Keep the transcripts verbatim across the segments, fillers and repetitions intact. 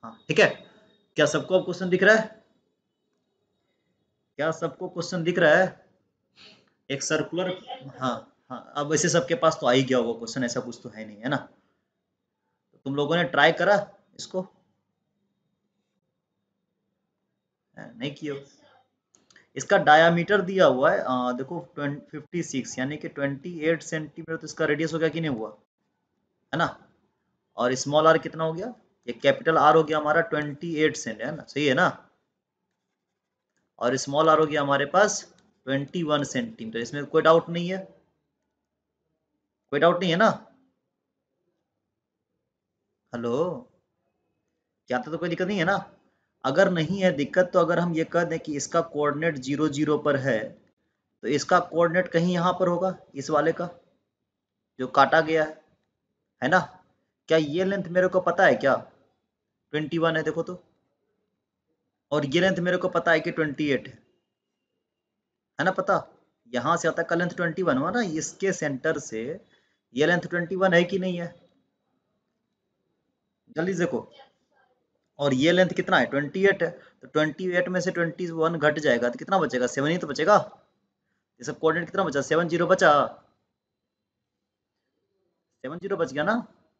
हाँ ठीक है, क्या सबको अब क्वेश्चन दिख रहा है? क्या सबको क्वेश्चन दिख रहा है? एक सर्कुलर, हाँ हाँ, अब वैसे सबके पास तो आ ही गया होगा क्वेश्चन, ऐसा कुछ तो है नहीं, है ना? तो तुम लोगों ने ट्राई करा इसको? नहीं किया? इसका डायामीटर दिया हुआ है, आ, देखो फिफ्टी सिक्स, यानी कि ट्वेंटी एट सेंटीमीटर, तो इसका रेडियस हो गया कि नहीं हुआ, है ना? और स्मॉल आर कितना हो गया? ये कैपिटल आर हो गया हमारा ट्वेंटी एट सेंट, है ना? सही है ना? और स्मॉल आर हो गया हमारे पास ट्वेंटी वन सेंटीमीटर, इसमें कोई डाउट नहीं है? कोई डाउट नहीं है ना? हेलो, क्या तो कोई दिक्कत नहीं है ना? अगर नहीं है दिक्कत, तो अगर हम ये कह दें कि इसका कोऑर्डिनेट जीरो जीरो पर है, तो इसका कोऑर्डिनेट कहीं यहाँ पर होगा, इस वाले का जो काटा गया है है ना? क्या ये लेंथ मेरे को पता है क्या? ट्वेंटी वन है, देखो तो। और ये लेंथ मेरे को पता है कि ट्वेंटी एट है है ना? पता, यहाँ से आता का लेंथ ट्वेंटी वन हुआ ना, इसके सेंटर से ये लेंथ ट्वेंटी वन है कि नहीं है? जल्दी से देखो। और ये लेंथ कितना है? ट्वेंटी एट है, तो ट्वेंटी एट में से ट्वेंटी वन घट जाएगा तो कितना बचेगा? सेवन ही तो बचेगा। ये सब कोऑर्डिनेट कितना बचा? सेवन जीरो बचा, सेवन जीरो बच गया ना?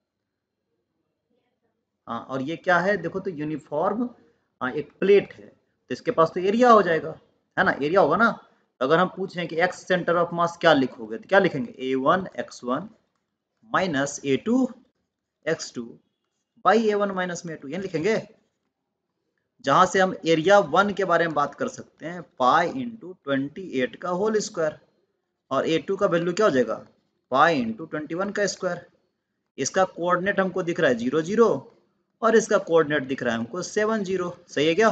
हाँ, और ये क्या है देखो तो, यूनिफॉर्म, हाँ एक प्लेट है, तो इसके पास तो एरिया हो जाएगा, है ना? एरिया होगा ना? तो अगर हम पूछें कि एक्स सेंटर ऑफ मास क्या लिखोगे, तो क्या लिखेंगे? A one x one minus A two x two by A one minus में ए टू, ये लिखेंगे। जहां से हम एरिया वन के बारे में बात कर सकते हैं, पाई इंटू ट्वेंटी एट का होल स्क्वायर, और ए टू का वैल्यू क्या हो जाएगा? पाई इंटू ट्वेंटी वन का स्क्वायर। इसका कोऑर्डिनेट हमको दिख रहा है जीरो जीरो, और इसका कोऑर्डिनेट दिख रहा है हमको सेवन जीरो। सही है क्या?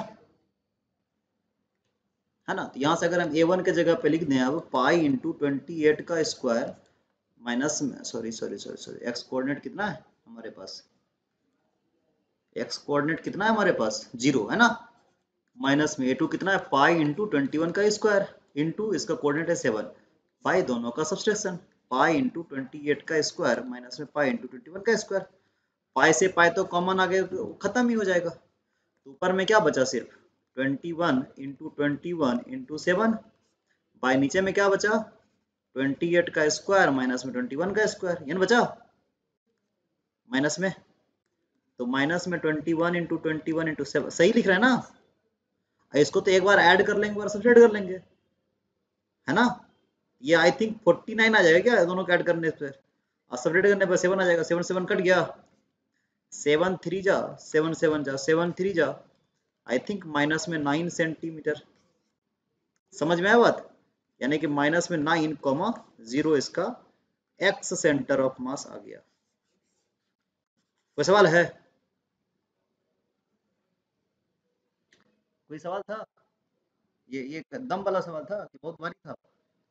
है ना? तो यहाँ से अगर हम ए वन के जगह पे लिख दें अब पाई इंटू ट्वेंटी एट का square minus, sorry sorry sorry sorry x coordinate कितना है हमारे पास? एक्स कोऑर्डिनेट कितना है हमारे पास? जीरो, है ना? माइनस में ए टू कितना है? पाई इंटू ट्वेंटी वन का स्क्वायर इंटू इसका कोऑर्डिनेट है सेवन, पाई दोनों का subtraction, pi into twenty eight का स्क्वायर माइनस में पाई इंटू ट्वेंटी वन का स्क्वायर। पाई से पाई तो कॉमन आ गया, तो खत्म ही हो जाएगा। तो ऊपर में क्या बचा? सिर्फ twenty one into twenty one into seven, by नीचे में क्या बचा? ट्वेंटी एट का स्क्वायर माइनस में ट्वेंटी वन का स्क्वायर, ये ना बचा माइनस में। तो माइनस में twenty one into twenty one into seven, सही लिख रहा है ना? इसको तो एक बार ऐड कर लेंगे, एक बार सब्ट्रैक्ट कर लेंगे, है ना? ये आई थिंक फोर्टी नाइन आ जाएगा क्या दोनों को ऐड करने पर? और सब्ट्रैक्ट करने पर सेवन आ जाएगा, सेवन सेवन कट गया, सेवन थ्री जा सेवन, सेवन जा सेवन, थ्री जा आई थिंक माइनस में नाइन सेंटीमीटर। समझ में आया बात? यानी कि माइनस में नाइन कॉमा जीरो इसका एक्स सेंटर ऑफ मास आ गया। कोई सवाल है? कोई सवाल था? ये ये दम वाला सवाल था कि बहुत भारी था?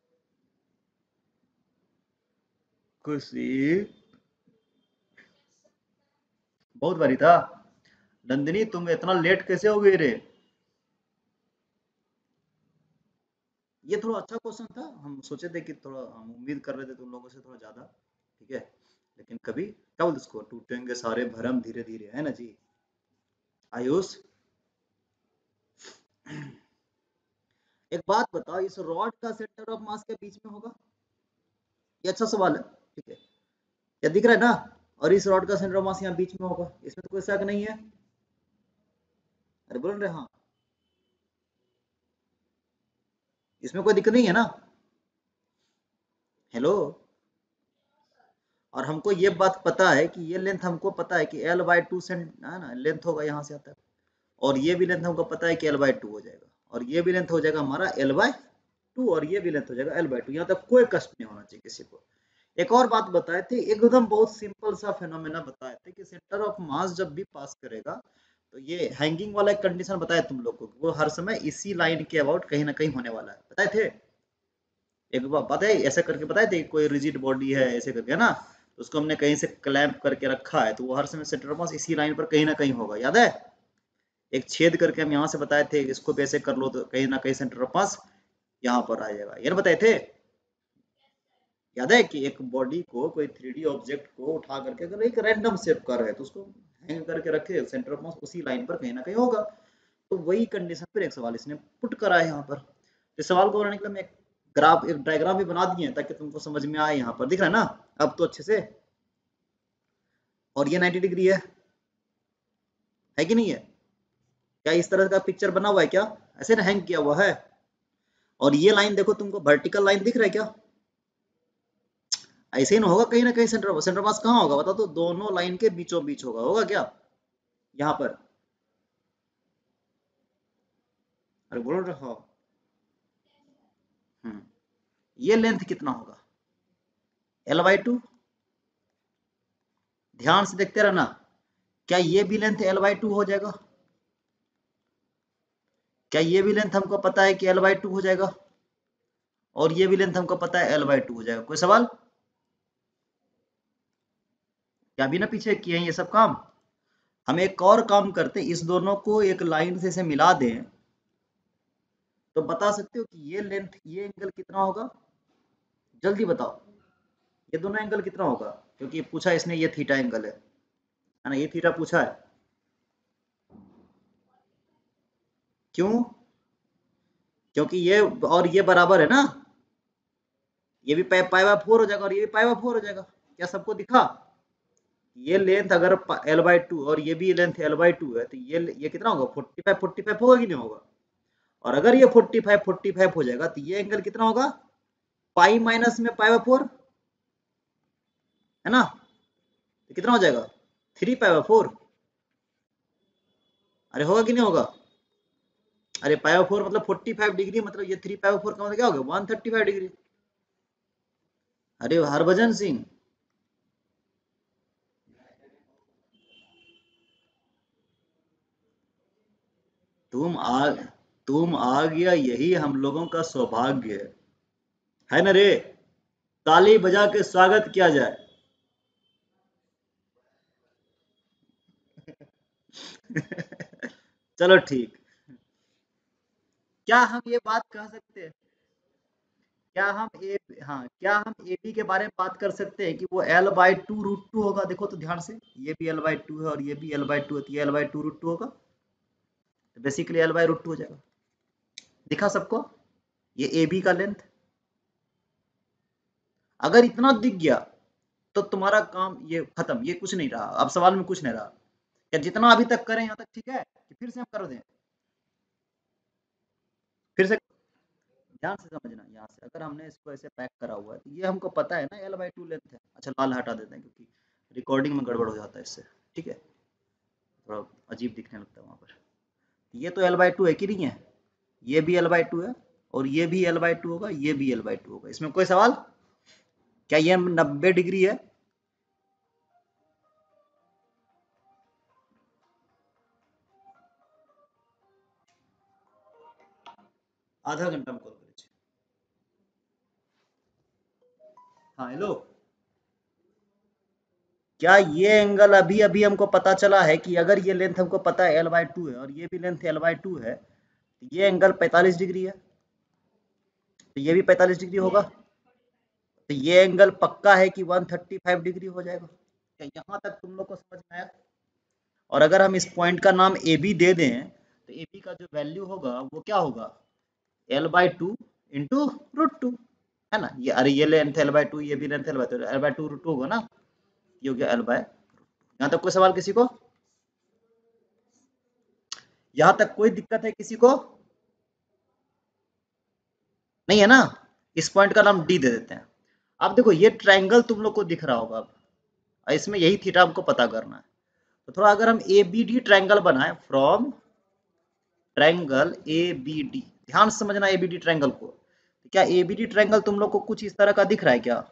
खुशी, बहुत भारी था। नंदिनी तुम इतना लेट कैसे हो गई रे? ये थोड़ा अच्छा क्वेश्चन था, हम सोचे थे कि थोड़ा, हम उम्मीद कर रहे थे तुम लोगों से थोड़ा ज्यादा, ठीक है? लेकिन कभी क्या बोलते उसको, टूटेंगे सारे भरम धीरे धीरे, है ना जी? आयुष, एक बात बताओ, इस रॉड का सेंटर ऑफ मास के बीच में होगा? ये अच्छा सवाल है, ठीक है? ये दिख रहा है ना? और इस रॉड का सेंटर ऑफ मास यहाँ बीच में होगा, इसमें तो कोई शक नहीं है। अरे बोल रहे हाँ, इसमें कोई दिक्कत नहीं है ना? हेलो, और हमको ये बात पता है कि ये लेंथ हमको पता है कि एल बाई टू सेंट, है ना, लेंथ होगा यहाँ से आता है। और ये भी लेंथ हमको पता है कि एल बाई टू हो जाएगा, और ये भी लेंथ हो जाएगा हमारा एल बाई टू, और ये भी लेंथ हो जाएगा एल बाई टू। यहाँ तक कोई कष्ट नहीं होना चाहिए किसी को। एक और बात बताए थे, एकदम बहुत सिंपल सा फेनोमेना बताए थे कि सेंटर ऑफ मास जब भी पास करेगा, तो ये हैंगिंग वाला एक कंडीशन बताया तुम लोग को, वो हर समय इसी लाइन के अबाउट कहीं ना कहीं होने वाला है, बताए थे? एक बार बताए, ऐसे करके बताए थे, कोई रिजिड बॉडी है ऐसे करके, है ना? तो उसको हमने कहीं से क्लैंप करके रखा है, तो वो हर समय सेंटर ऑफ मास इसी लाइन पर कहीं ना कहीं होगा, याद है? एक छेद करके हम यहाँ से बताए थे, इसको भी ऐसे कर लो तो कहीं ना कहीं सेंटर ऑफ मास यहाँ पर आ जाएगा, ये बताए थे। याद है कि एक बॉडी को, कोई थ्री डी ऑब्जेक्ट को उठा करके अगर एक रैंडम शेप कर है तो उसको हैंग करके रखे, सेंटर ऑफ मास उसी लाइन पर कहीं ना कहीं होगा। तो वही कंडीशन पर एक सवाल इसने पुट करा है यहाँ पर। इस सवाल को बनाने के लिए मैं एक ग्राफ, एक डायग्राम भी बना दिए ताकि तुमको समझ में आए। यहाँ पर दिख रहा है ना अब तो अच्छे से। और ये नाइन्टी डिग्री है है कि नहीं है? क्या इस तरह का पिक्चर बना हुआ है क्या? ऐसे ना हैंग किया हुआ है। और ये लाइन देखो, तुमको वर्टिकल लाइन दिख रहा है क्या? ऐसे ही ना होगा कहीं ना कहीं। सेंटर सेंटर मास कहाँ होगा बता तो? दोनों लाइन के बीचों बीच होगा। होगा क्या यहाँ पर? अरे बोल रहे हो। हम्म ये लेंथ कितना होगा? L by two. ध्यान से देखते रहना। क्या ये भी लेंथ एल बाई टू हो जाएगा? क्या ये भी लेंथ हमको पता है कि एल बाई टू हो जाएगा? और ये भी लेंथ हमको पता है एल बाई टू हो जाएगा। कोई सवाल? क्या भी ना पीछे किए हैं ये सब काम? हम एक और काम करते हैं, इस दोनों को एक लाइन से इसे मिला दें तो बता सकते हो कि ये लेंथ, ये एंगल कितना होगा? जल्दी बताओ, ये दोनों एंगल कितना होगा? क्योंकि पूछा इसने ये थीटा एंगल है है ना, ये थीटा पूछा है। क्यों? क्योंकि ये और ये बराबर है ना, ये भी पाई पाई बाय फोर हो जाएगा और ये भी पाई बाय फोर हो जाएगा। क्या सबको दिखा? ये लेंथ अगर एल बाई टू और ये भी लेंथ एल बाई टू है तो ये ये कितना होगा? फोर्टी फाइव फोर्टी फाइव होगा कि नहीं होगा? और अगर ये फोर्टी फाइव फोर्टी फाइव हो जाएगा तो ये एंगल कितना होगा? पाई माइनस में पाई बाय फोर है ना, तो कितना हो जाएगा? Three pi by four. अरे होगा कि नहीं होगा? अरे पाई बाय फोर मतलब फोर्टी फाइव डिग्री, मतलब ये थ्री पाई बाय फोर का मतलब क्या होगा? One thirty five degree. अरे हरभजन सिंह, तुम आ तुम आ गया, यही हम लोगों का सौभाग्य है है ना रे? ताली बजा के स्वागत किया जाए। चलो ठीक। क्या हम ये बात कह सकते हैं, क्या हम ए हाँ क्या हम ए बी के बारे में बात कर सकते हैं कि वो L by two root two होगा? देखो तो ध्यान से, ये भी एल बाई टू है और ये भी एल बाई टू है, तो ये L by two root two होगा, तो basically L by root two हो जाएगा। दिखा सबको? ये ए बी का लेंथ। अगर इतना दिख गया तो तुम्हारा काम ये खत्म, ये कुछ नहीं रहा, अब सवाल में कुछ नहीं रहा। क्या जितना अभी तक करें यहाँ तक ठीक है कि फिर से हम कर दें? फिर से ध्यान से समझना। यहाँ से अगर हमने इसको ऐसे पैक करा हुआ है तो ये हमको पता है ना एल बाई टू लेंथ है। अच्छा लाल हटा देते हैं क्योंकि रिकॉर्डिंग में गड़बड़ हो जाता है इससे। ठीक है, थोड़ा अजीब दिखने लगता है वहाँ पर। ये तो एल बाई टू है कि नहीं है? ये भी एल बाई टू है और ये भी एल बाई टू होगा, ये भी एल बाई टू होगा। इसमें कोई सवाल? क्या ये नब्बे डिग्री है? आधा घंटा में कॉल करिए। हाँ हेलो। क्या ये एंगल अभी अभी हमको पता चला है कि अगर ये लेंथ हमको पता है एल बाई टू है और ये भी लेंथ एल बाई टू है तो ये एंगल पैंतालीस डिग्री है, तो ये भी पैंतालीस डिग्री होगा, तो ये एंगल पक्का है कि वन थर्टी फाइव डिग्री हो जाएगा। क्या यहाँ तक तुम लोग को समझ में आया? और अगर हम इस पॉइंट का नाम ए बी दे दें तो ए बी का जो वैल्यू होगा वो क्या होगा? L by two into root two, है ना? ये अरे ये लेंथ एल बाई टू, ये भी length L by two, L by two root two होगा ना, ये हो गया एल बाई। यहाँ तक कोई सवाल किसी को? यहाँ तक कोई दिक्कत है किसी को? नहीं है ना? इस पॉइंट का नाम डी दे देते हैं। अब देखो ये ट्रायंगल तुम लोग को दिख रहा होगा अब, इसमें यही थीटा हमको पता करना है। तो थोड़ा अगर हम ए बी डी ट्रायंगल बनाए, from triangle A B D, ध्यान से समझना ए बी डी ट्रायंगल को। क्या ए बी डी ट्रायंगल तुम लोग को कुछ इस तरह का दिख रहा है क्या?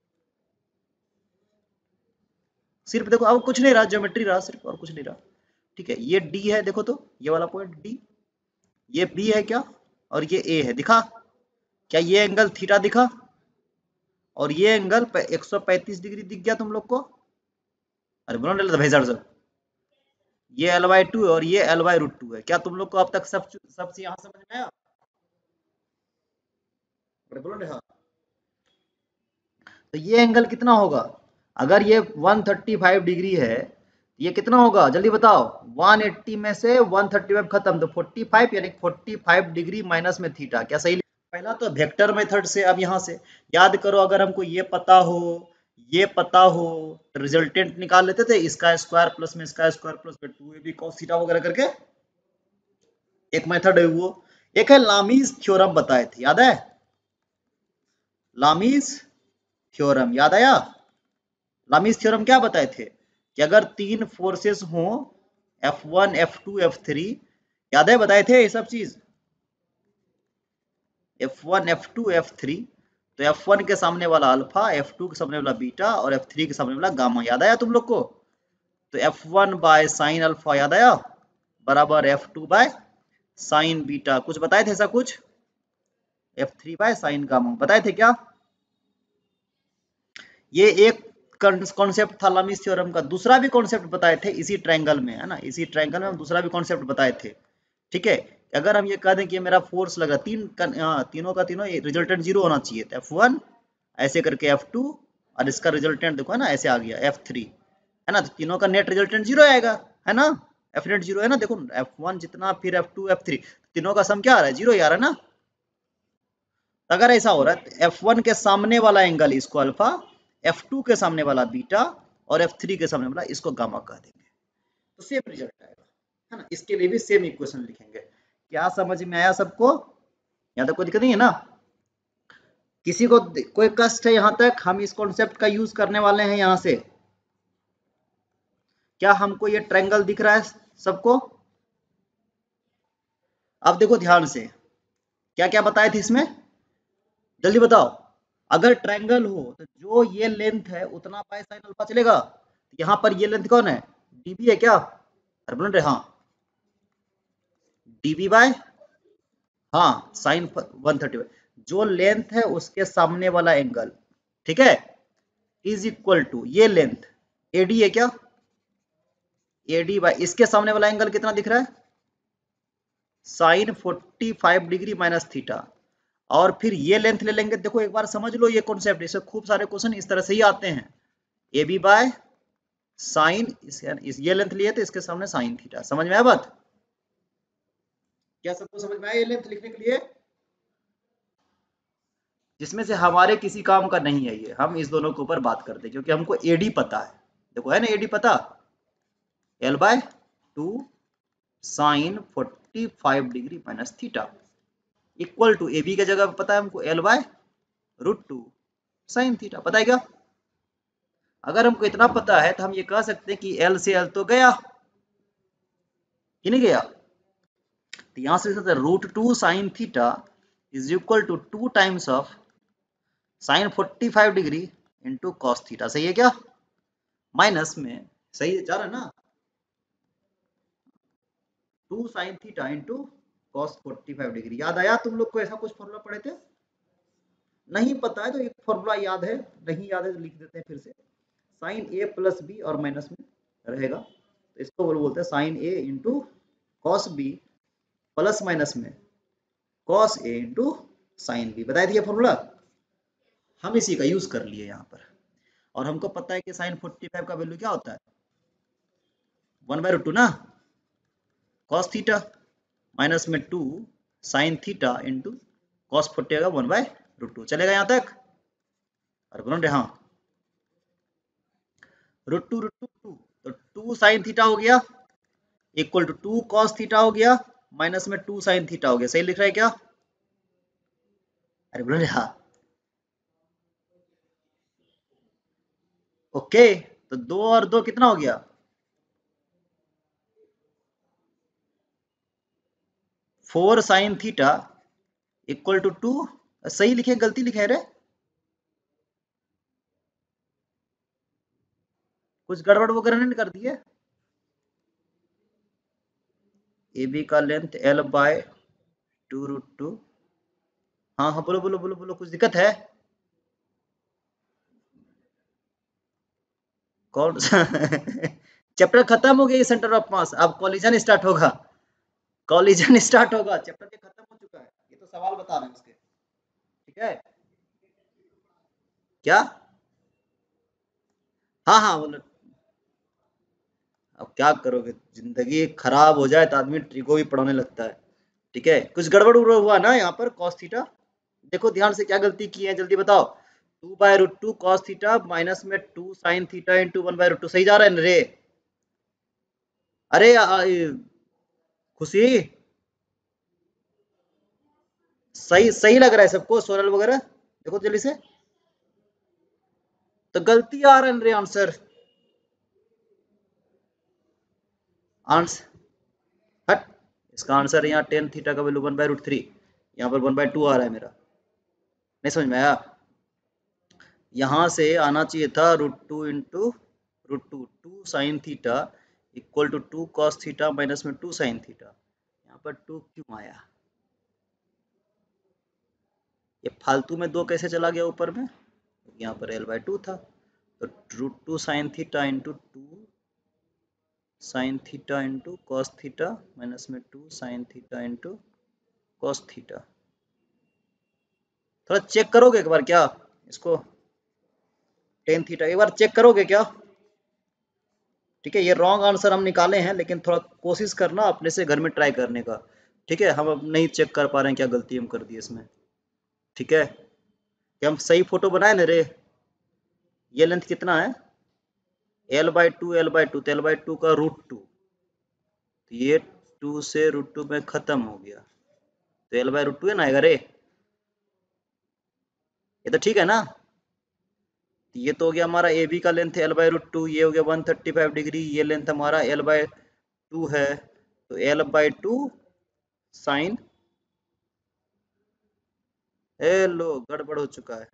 सिर्फ देखो अब कुछ नहीं रहा, ज्योमेट्री रहा सिर्फ, और कुछ नहीं रहा। ठीक है, ये डी है, देखो तो ये वाला पॉइंट डी, ये बी है क्या, और ये ए है। दिखा? क्या ये एंगल थीटा दिखा? और ये एंगल एक सौ पैंतीस डिग्री दिख गया तुम लोग को? अरे बोलो ना भाई साहब, ये एल बाई टू है और ये एल बाई रूट टू है। क्या तुम लोग को अब तक सब सब यहाँ समझ में आया? अरे बोलो ना हाँ। तो ये एंगल कितना होगा? अगर ये एक सौ पैंतीस डिग्री है, ये कितना होगा जल्दी बताओ? एक सौ अस्सी में से एक सौ पैंतीस खत्म, तो पैंतालीस यानी पैंतालीस डिग्री माइनस में थीटा। क्या सही? पहला तो वेक्टर मेथड से। अब यहाँ से याद करो, अगर हमको ये पता हो, ये पता हो, तो रिजल्टेंट निकाल लेते थे, इसका स्क्वायर प्लस में इसका स्क्वायर प्लस में two A B cos theta वगैरह करके। एक मेथड है वो। एक है लामीज थ्योरम बताए थे, याद है? लामीज थ्योरम याद आया? लामीज थ्योरम क्या बताए थे कि अगर तीन फोर्सेस हो, F one F two F three, याद है बताए थे ये सब चीज? F one F two F three, तो एफ वन के सामने वाला अल्फा, एफ टू के सामने वाला बीटा और एफ थ्री के सामने वाला गामा। याद आया तुम लोग को? तो F one by sine alpha याद आया, बराबर F two by sine beta. कुछ बताए थे ऐसा कुछ? F three by sine gamma बताए थे क्या? ये एक कॉन्सेप्ट था लामीज थ्योरम का। दूसरा भी कॉन्सेप्ट बताए थे इसी ट्रायंगल में, है ना? इसी ट्रायंगल में हम दूसरा भी कॉन्सेप्ट बताए थे। ठीक है, अगर हम ये कह दें कि मेरा फोर्स लगा तीन आ, तीनों का तीनों रिजल्टेंट जीरो होना चाहिए, तो एफ वन ऐसे करके एफ टू और इसका रिजल्टेंट देखो, है ना, ऐसे आ गया एफ थ्री, है ना? तो तीनों का नेट रिजल्टेंट जीरो आएगा, है ना? एफ नेट जीरो है ना? देखो एफ वन जितना फिर एफ टू एफ थ्री, तीनों का सम क्या आ रहा है? जीरो ही आ रहा है ना? अगर ऐसा हो रहा है, एफ वन के सामने वाला एंगल इसको अल्फा, एफ टू के सामने वाला बीटा और एफ थ्री के सामने वाला इसको गामा कह देंगे, तो सेम रिजल्ट आएगा, है ना? इसके लिए भी सेम इक्वेशन लिखेंगे। क्या समझ में आया सबको? यहाँ तक कोई दिक्कत नहीं है ना? किसी को कोई कष्ट है यहाँ तक? हम इस कॉन्सेप्ट का यूज करने वाले हैं यहाँ से। क्या हमको ये ट्रायंगल दिख रहा है सबको? अब देखो ध्यान से, क्या क्या बताए थे इसमें, जल्दी बताओ। अगर ट्रायंगल हो तो जो ये लेंथ है उतना पाई साइन अल्फा चलेगा। यहाँ पर ये लेंथ कौन है? डीबी है क्या? अरे बोल रहे हाँ, डीबी बाय हाँ साइन वन थर्टी, जो लेंथ है उसके सामने वाला एंगल, ठीक है, इज इक्वल टू ये लेंथ एडी है क्या? एडी बाय इसके सामने वाला एंगल कितना दिख रहा है? Sine forty five degree minus theta. और फिर ये लेंथ ले लेंगे। देखो एक बार समझ लो ये कॉन्सेप्ट, इससे खूब सारे क्वेश्चन इस तरह से ही आते हैं। ए बी बाय साइन, इस ये लेंथ लिए तो इसके सामने साइन थीटा। समझ में आया बात? क्या सबको समझ में आया ये लेंथ लिखने के लिए? जिसमें से हमारे किसी काम का नहीं है ये, हम इस दोनों के ऊपर बात करते हैं क्योंकि हमको एडी पता है। देखो है ना एडी पता, L by two sine forty five degree minus theta equal to A B की जगह पता है हमको L by root two sine theta. पता है क्या? अगर हमको इतना पता है तो हम ये कह सकते हैं कि एल से एल तो गया कि नहीं गया? तो यहां से root two sine theta is equal to two times of sine forty five degree into cos theta. सही है क्या? माइनस में, सही है, जा रहा है ना? Two sine theta into cos forty five degree. याद आया तुम लोग को? ऐसा कुछ फॉर्मूला पढ़े थे? नहीं पता है तो एक फॉर्मूला याद है, नहीं याद है तो लिख देते हैं फिर से। साइन ए प्लस बी और माइनस में रहेगा, तो इसको बोलते हैं sine A into cos B plus minus में cos A into sine B. बताया दिया फॉर्मूला, हम इसी का यूज कर लिए यहाँ पर। और हमको पता है कि साइन फोर्टी फाइव का वैल्यू क्या होता है? वन बाय रूट टू ना, कॉस थीटा माइनस में two sine theta into cos forty का वन बाय रूट टू। चलेगा यहाँ तक? और बोलो हाँ, root two root two two, तो टू साइन थीटा हो गया equal to two cos theta हो गया माइनस में टू साइन थीटा हो गया। सही लिख रहा है क्या? अरे बोलो हाँ। ओके, तो दो और दो कितना हो गया? Four sine theta equal to two. सही लिखे गलती लिखे रे? कुछ गड़बड़ वगैरह नहीं कर दिए? ए बी का length L by two root two. हाँ हाँ बोलो बोलो बोलो बोलो, कुछ दिक्कत है? कौन सा? चैप्टर खत्म हो गया ये सेंटर ऑफ मास, अब कॉलिजन स्टार्ट होगा। कॉलिजन स्टार्ट होगा, चैप्टर के खत्म हो चुका है, ये तो सवाल बता रहे हैं उसके। ठीक है क्या? हाँ हाँ बोलो। अब क्या करोगे, जिंदगी खराब हो जाए तो आदमी ट्रिको भी पढ़ाने लगता है। ठीक है, कुछ गड़बड़ उड़बड़ हुआ ना यहाँ पर कॉस थीटा। देखो ध्यान से क्या गलती की है, जल्दी बताओ। Two by root two cos theta minus में two sine theta into one by root two, सही जा रहा है ना रे? अरे आ, ये, खुशी, सही सही लग रहा है सबको सोनल वगैरह? देखो जल्दी से, तो गलती आ रहा है रे आंसर। आंसर हट, इसका आंसर यहाँ टेन थीटा का value one by root three, यहाँ पर वन बाय टू आ रहा है मेरा। नहीं समझ में आया? यहाँ से आना चाहिए था root two into root two, two sine theta equal to two cos theta minus में टू साइन थीटा। यहाँ पर टू क्यों आया? ये फालतू में दो कैसे चला गया ऊपर में? यहाँ पर एल बाय टू था, तो root two sine theta into two sine theta into cos theta minus में two sine theta into cos theta. थोड़ा चेक करोगे एक बार क्या इसको, टेन थीटा एक बार चेक करोगे क्या? ठीक है, ये रॉन्ग आंसर हम निकाले हैं, लेकिन थोड़ा कोशिश करना अपने से घर में ट्राई करने का। ठीक है, हम अब नहीं चेक कर पा रहे हैं क्या गलती हम कर दी इसमें। ठीक है, कि हम सही फोटो बनाए ना रे? ये लेंथ कितना है? L by two, L by two, तो एल बाई टू का रूट टू, तो ये टू से रूट टू में खत्म हो गया, तो एल बाई रूट टू है ना आएगा रे? ये तो ठीक है ना? ये तो हो गया हमारा ए बी का length L by root two, ये हो गया वन थर्टी फाइव डिग्री, ये लेंथ हमारा एल बाई टू है, तो एल बाई टू साइन, ए लो गड़बड़ हो चुका है,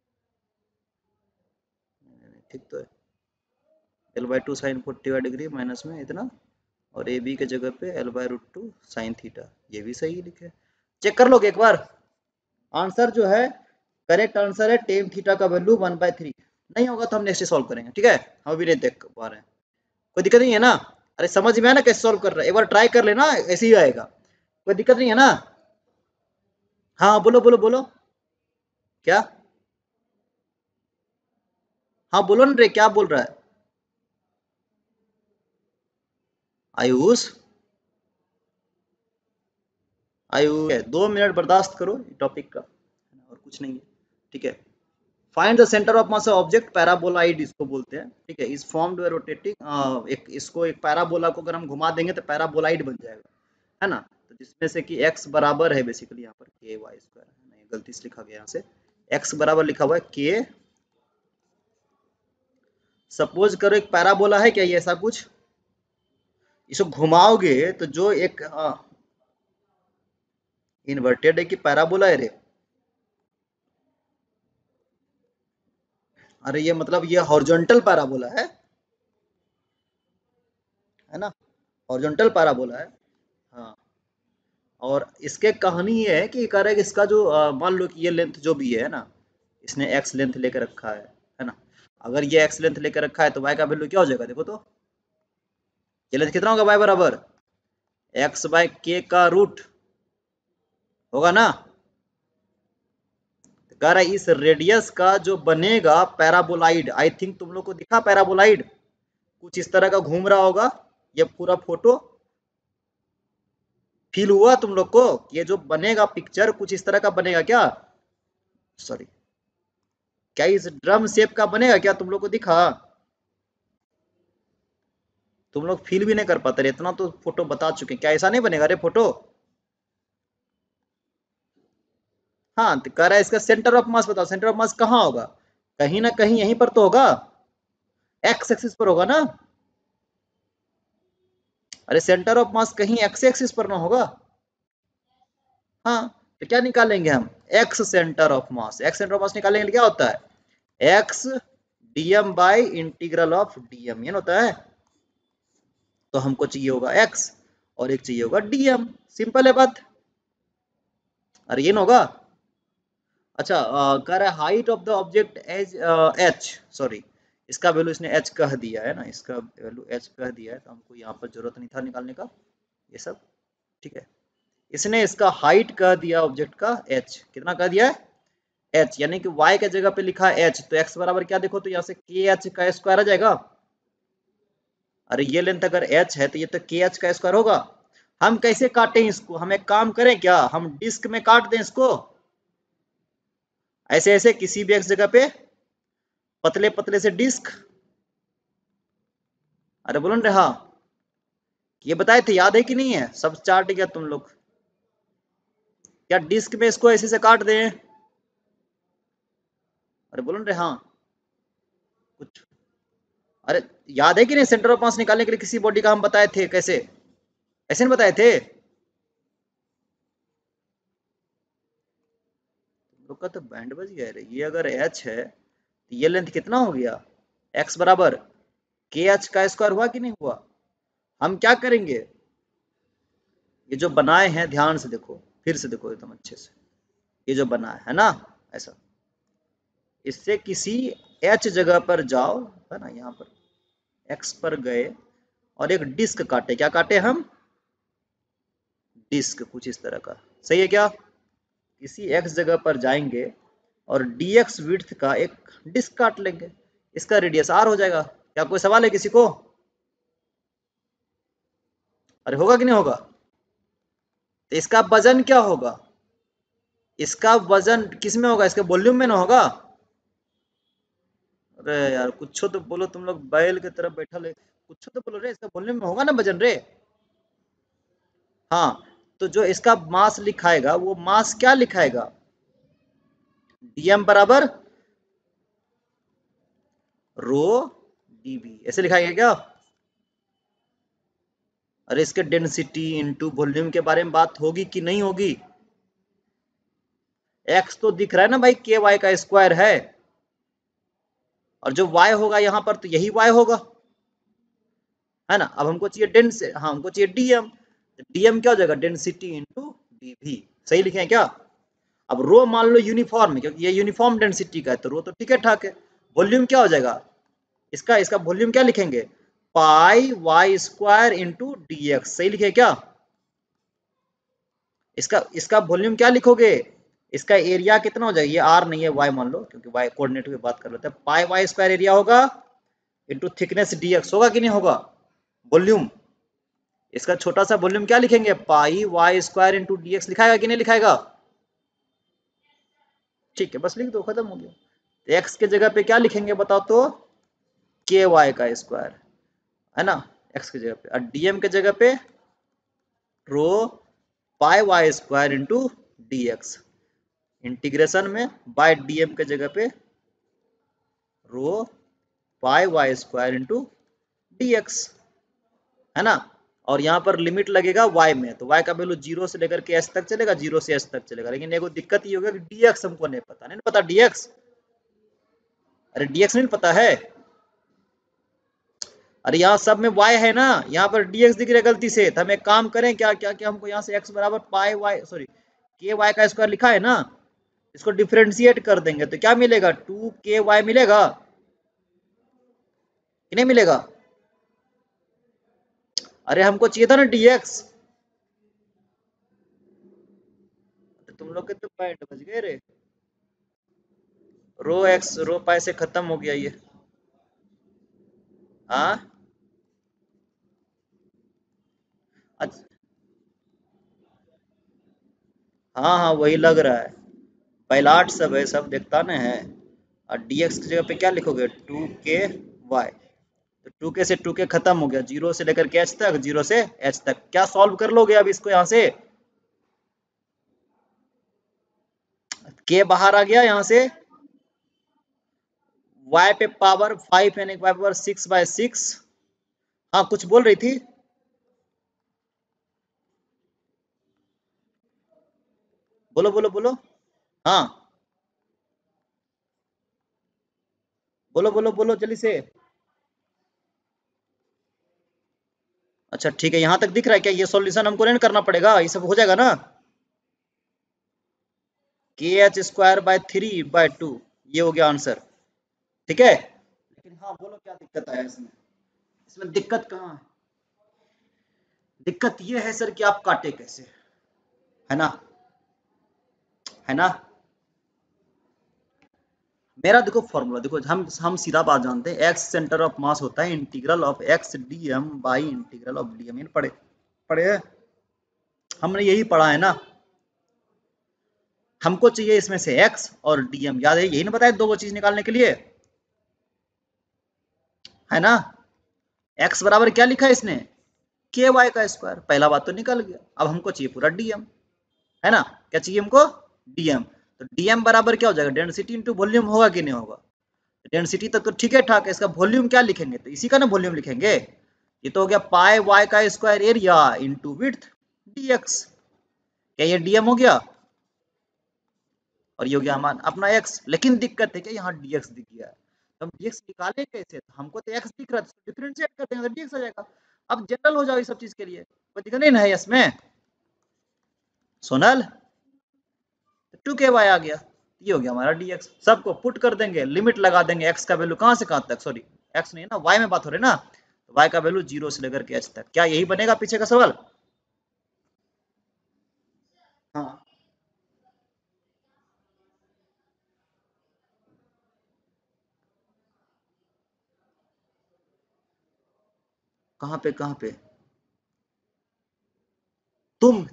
ठीक तो है, L by two sine forty five degree minus में इतना, और ए बी के जगह पे L by root two sine theta, ये भी सही लिखे। चेक कर लोगे एक बार? आंसर जो है, करेक्ट आंसर है टेन थीटा का वैल्यू वन बाय थ्री। नहीं होगा तो हम नेक्स्ट सॉल्व करेंगे, ठीक है? हम अभी नहीं देख पा रहे हैं, कोई दिक्कत नहीं है ना? अरे समझ में आया ना कैसे सॉल्व कर रहा है? एक बार ट्राई कर लेना, ऐसे ही आएगा, कोई दिक्कत नहीं है ना? हाँ बोलो बोलो बोलो, क्या? हाँ बोलो ना रे, क्या बोल रहा है आयुष? आयुष दो मिनट बर्दाश्त करो टॉपिक का, और कुछ नहीं है। ठीक है, find the centre of mass of object paraboloid इसको बोलते हैं। ठीक है, इस फॉर्म्ड बाय रोटेटिंग, एक इसको एक पैराबोला को अगर हम घुमा देंगे तो पैराबोलाइड बन जाएगा, है ना? तो जिसमें से कि x बराबर है बेसिकली यहाँ पर के वाई स्क्वायर, नहीं गलती से लिखा गया यहाँ से, x बराबर लिखा हुआ है के। सपोज करो एक पैराबोला है क्या ये, ऐसा कुछ, इसको घुमाओगे तो जो एक इन्वर्टेड है कि पैराबोला है रे? अरे ये मतलब ये हॉरिजॉन्टल पैराबोला है है ना? हॉरिजॉन्टल पैराबोला है, हाँ। और इसके कहानी ये है कि कह रहा है कि इसका जो अ, मान लो कि ये लेंथ जो भी है ना, इसने एक्स लेंथ लेकर रखा है है ना? अगर ये एक्स लेंथ लेकर रखा है तो वाई का वैल्यू क्या हो जाएगा, देखो तो, ये लेंथ कितना होगा वाई बराबर एक्स बाय के का रूट होगा ना? तो कह रहा है इस रेडियस का जो बनेगा पैराबोलाइड, आई थिंक तुम लोग को दिखा पैराबोलाइड कुछ इस तरह का घूम रहा होगा, ये पूरा फोटो फील हुआ तुम लोग को? ये जो बनेगा पिक्चर कुछ इस तरह का बनेगा क्या? सॉरी, क्या इस ड्रम शेप का बनेगा क्या, तुम लोग को दिखा? तुम लोग फील भी नहीं कर पाते, इतना तो फोटो बता चुके, क्या ऐसा नहीं बनेगा रे फोटो? हाँ, तो कह रहा है इसका सेंटर ऑफ मास बताओ, सेंटर ऑफ मास कहाँ होगा? कहीं ना कहीं यहीं पर तो होगा, एक्स एक्सिस पर होगा ना? अरे सेंटर ऑफ मास कहीं एक्स एक्सिस पर ना होगा? हाँ, तो क्या निकालेंगे हम? X centre of mass, x centre of mass निकालेंगे तो क्या होता है, x DM by integral of DM, ये होता है। तो हमको चाहिए होगा एक्स और एक चाहिए होगा डीएम, सिंपल है बात। अरे ये ना होगा। अच्छा, कह रहा है height of the object as H, sorry इसका वैल्यू इसने एच कह दिया है ना, इसका वैल्यू एच कह दिया है, तो हमको यहाँ पर जरूरत नहीं था निकालने का ये सब। ठीक है, इसने इसका हाइट कह दिया ऑब्जेक्ट का एच, कितना कह दिया है? एच, यानी कि वाई के जगह पे लिखा है एच, तो एक्स बराबर क्या देखो तो यहाँ से के एच का स्क्वायर आ जाएगा। अरे ये लेंथ अगर एच है तो ये तो के एच का स्क्वायर होगा। हम कैसे काटें इसको, हम एक काम करें क्या, हम डिस्क में काट दें इसको, ऐसे ऐसे किसी भी एक जगह पे पतले पतले से डिस्क। अरे बोलो ना हाँ, ये बताए थे, याद है कि नहीं है, सब चार्ट गया तुम लोग। क्या डिस्क में इसको ऐसे से काट दें? अरे बोलो ना हाँ कुछ। अरे याद है कि नहीं, सेंटर ऑफ मास निकालने के लिए किसी बॉडी का हम बताए थे कैसे, ऐसे नहीं बताए थे? तुम लोग का तो बैंड बज गया रे। ये अगर एच है तो ये लेंथ कितना हो गया, एक्स बराबर के एच का स्क्वायर हुआ कि नहीं हुआ। हम क्या करेंगे, ये जो बनाए हैं ध्यान से देखो, फिर से देखो एकदम अच्छे से, ये जो बना है ना ऐसा, इससे किसी एच जगह पर जाओ, है ना, यहाँ पर एक्स पर गए और एक डिस्क काटे, क्या काटे हम, डिस्क कुछ इस तरह का, सही है क्या। किसी एक्स जगह पर जाएंगे और डीएक्स विड्थ का एक डिस्क काट लेंगे, इसका रेडियस आर हो जाएगा। क्या कोई सवाल है किसी को? अरे होगा कि नहीं होगा, तो इसका वजन क्या होगा, इसका वजन किस में होगा, इसके वॉल्यूम में ना होगा। अरे यार कुछ तो बोलो, तुम लोग बैल की तरफ बैठा ले, कुछ तो बोलो रे, इसका वॉल्यूम में होगा ना वजन रे। हाँ, तो जो इसका मास लिखाएगा वो मास क्या लिखाएगा, डीएम बराबर रो डीबी, ऐसे लिखाएगा क्या। अरे इसके डेंसिटी इनटू वॉल्यूम के बारे में बात होगी कि नहीं होगी। एक्स तो दिख रहा है ना भाई, के वाई का स्क्वायर है, और जो वाई होगा यहाँ पर तो यही वाई होगा, है ना। अब हमको चाहिए डेंस, हाँ हमको चाहिए डीएम, डीएम क्या हो जाएगा, डेंसिटी इनटू डीवी, सही लिखे हैं क्या। अब रो मान लो यूनिफॉर्म है, क्योंकि ये यूनिफॉर्म डेंसिटी का है, तो रो तो ठीक है ठाक है। वॉल्यूम क्या हो जाएगा इसका, इसका वॉल्यूम क्या लिखेंगे, pi y square into d x, सही लिखे क्या। इसका इसका वॉल्यूम क्या लिखोगे, इसका एरिया कितना हो जाएगा, ये आर नहीं है वाई मान लो, क्योंकि वाई कोऑर्डिनेट की बात कर लेते हैं, पाई वाई स्क्वायर एरिया होगा इंटू थिकनेस डी एक्स, होगा कि नहीं होगा वॉल्यूम। इसका छोटा सा वॉल्यूम क्या लिखेंगे, pi y square into d x, लिखाएगा कि नहीं लिखाएगा। ठीक है बस लिख दो, खत्म हो गया। एक्स के जगह पे क्या लिखेंगे बताओ तो, के वाई का स्क्वायर, है ना, एक्स की जगह पे, और डीएम के जगह पे rho pi y square into d x, integration में बाय डीएम के जगह पे rho pi y square into d x, है ना। और यहाँ पर लिमिट लगेगा y में, तो y का वैल्यू जीरो से लेकर के s तक चलेगा, जीरो से s तक चलेगा, लेकिन एगो दिक्कत ये होगा कि dx हमको नहीं पता, नहीं पता dx, अरे dx नहीं पता है। अरे यहाँ सब में y है ना, यहाँ पर dx दिख रहा है गलती से, तो हम एक काम करें क्या क्या क्या, हमको यहाँ से x बराबर पाई वाई सॉरी के वाई का स्क्वायर लिखा है ना, इसको डिफ्रेंशिएट कर देंगे तो क्या मिलेगा, टू के वाई मिलेगा कि नहीं मिलेगा। अरे हमको चाहिए था ना dx, तो तुम लोग के तो पॉइंट बच गए रे, रो एक्स रो पाई से खत्म हो गया ये। हाँ अच्छा, हाँ हाँ वही लग रहा है, पैलाट सब है, सब देखता ना है। और dx की जगह पे क्या लिखोगे, टू के वाई, तो टू के से टू के खत्म हो गया, जीरो से लेकर के एच तक, जीरो से एच तक, क्या सॉल्व कर लोगे अब इसको, यहाँ से के बाहर आ गया यहाँ से, y पे पावर फाइव यानी y power six by six. हाँ कुछ बोल रही थी, बोलो बोलो बोलो, हाँ बोलो बोलो बोलो जल्दी से। अच्छा ठीक है, यहाँ तक दिख रहा है क्या, ये सॉल्यूशन हमको नहीं करना पड़ेगा, ये सब हो जाएगा ना, K H square by three by two, ये हो गया आंसर, ठीक है। लेकिन हाँ बोलो क्या दिक्कत आया इसमें, इसमें दिक्कत कहाँ है, दिक्कत ये है सर कि आप काटे कैसे, है ना, है ना। मेरा देखो फॉर्मूला देखो, हम हम सीधा बात जानते हैं, एक्स सेंटर ऑफ मास होता है integral of X D M by integral of D M. ये पढ़े पढ़े है? हमने यही पढ़ा है ना। हमको चाहिए इसमें से x और dm, याद है यही ना बताया दो चीज निकालने के लिए, है ना। x बराबर क्या लिखा है इसने, के वाई का स्क्वायर, पहला बात तो निकल गया। अब हमको चाहिए पूरा dm, है ना। क्या चाहिए हमको, dm। तो dm बराबर क्या हो जाएगा, डेंसिटी इंटू वॉल्यूम होगा कि नहीं होगा। डेंसिटी तक तो ठीक है ठाक है, इसका वॉल्यूम क्या लिखेंगे, तो इसी का ना वॉल्यूम लिखेंगे। ये तो हो गया पाई वाई का square area into width dx। क्या ये dm हो गया, और ये हो गया हमारा अपना x। लेकिन दिक्कत है कि यहाँ dx दिख गया है, तो हम dx निकालें कैसे, तो हमको तो x दिख रहा है, तो डिफरेंशिएट कर देंगे तो dx आ जाएगा। अब जनरल हो जाओ ये सब चीज के लिए, कोई दिक्कत नहीं ना है इसमें। सोनल टू के वाई आ गया, ये हो गया हमारा dx। सबको पुट कर देंगे, लिमिट लगा देंगे, x का वैल्यू कहाँ से कहाँ तक, सॉरी x नहीं है ना, y में बात हो रही है ना, तो y का वैल्यू जीरो से लेकर के h तक। क्या यही बनेगा पीछे का सवाल। हाँ कहाँ पे कहाँ पे तुम,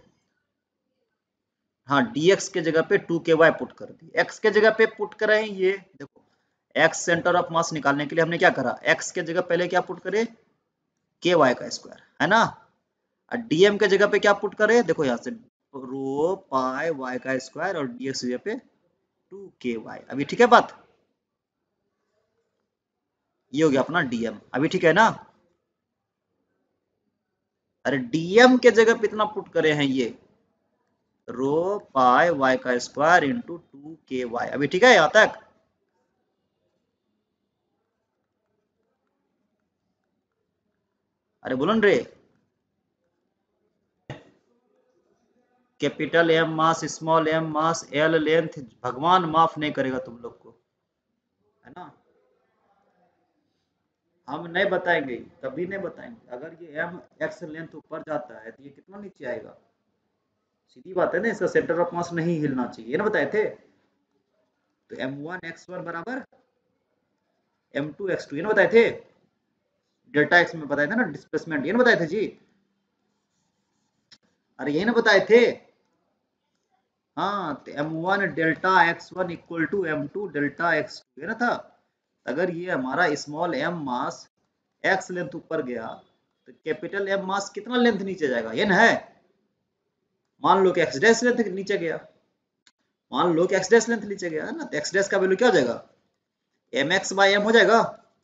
हाँ dx के जगह पे टू के वाई पुट कर दी, x के जगह पे पुट करें, ये देखो x सेंटर ऑफ मास निकालने के लिए हमने क्या करा, x के जगह पहले क्या पुट करे, के वाई का स्क्वायर, है ना। और dm के जगह पे क्या पुट करे, देखो यहाँ से रो पाई वाई का स्क्वायर, और dx की जगह पे टू के वाई। अभी ठीक है बात, ये हो गया अपना dm, अभी ठीक है ना। अरे dm के जगह पे इतना पुट करे हैं, ये रो पाई वाई का square into two K Y. अभी ठीक है यहाँ तक। अरे बोलो रे, capital M mass, small M mass, L length, भगवान माफ नहीं करेगा तुम लोग को, है ना। हम नहीं बताएंगे, कभी नहीं बताएंगे। अगर ये एम एक्स लेंथ ऊपर जाता है तो ये कितना नीचे आएगा, सीधी बात है ना, इसका सेंटर ऑफ मास नहीं हिलना चाहिए, ये ना बताए थे। तो एम वन एक्स वन बराबर एम टू एक्स टू, ये ना बताए थे। डेल्टा एक्स में बताए थे ना डिस्प्लेसमेंट, ये ना बताए थे जी। अरे यही ना बताए थे। हाँ तो M one delta X one equal to M two delta X two, ये ना था। अगर ये हमारा small M mass X length ऊपर गया, तो कैपिटल एम मास कितना लेंथ नीचे जाएगा, ये ना है। मान लो कि एक्स डैश लेंथ नीचे गया, मान लो कि एक्स डैश लेंथ नीचे गया, है ना, तो एक्स डैश का वैल्यू क्या हो जाएगा, एम एक्स बाई एम हो जाएगा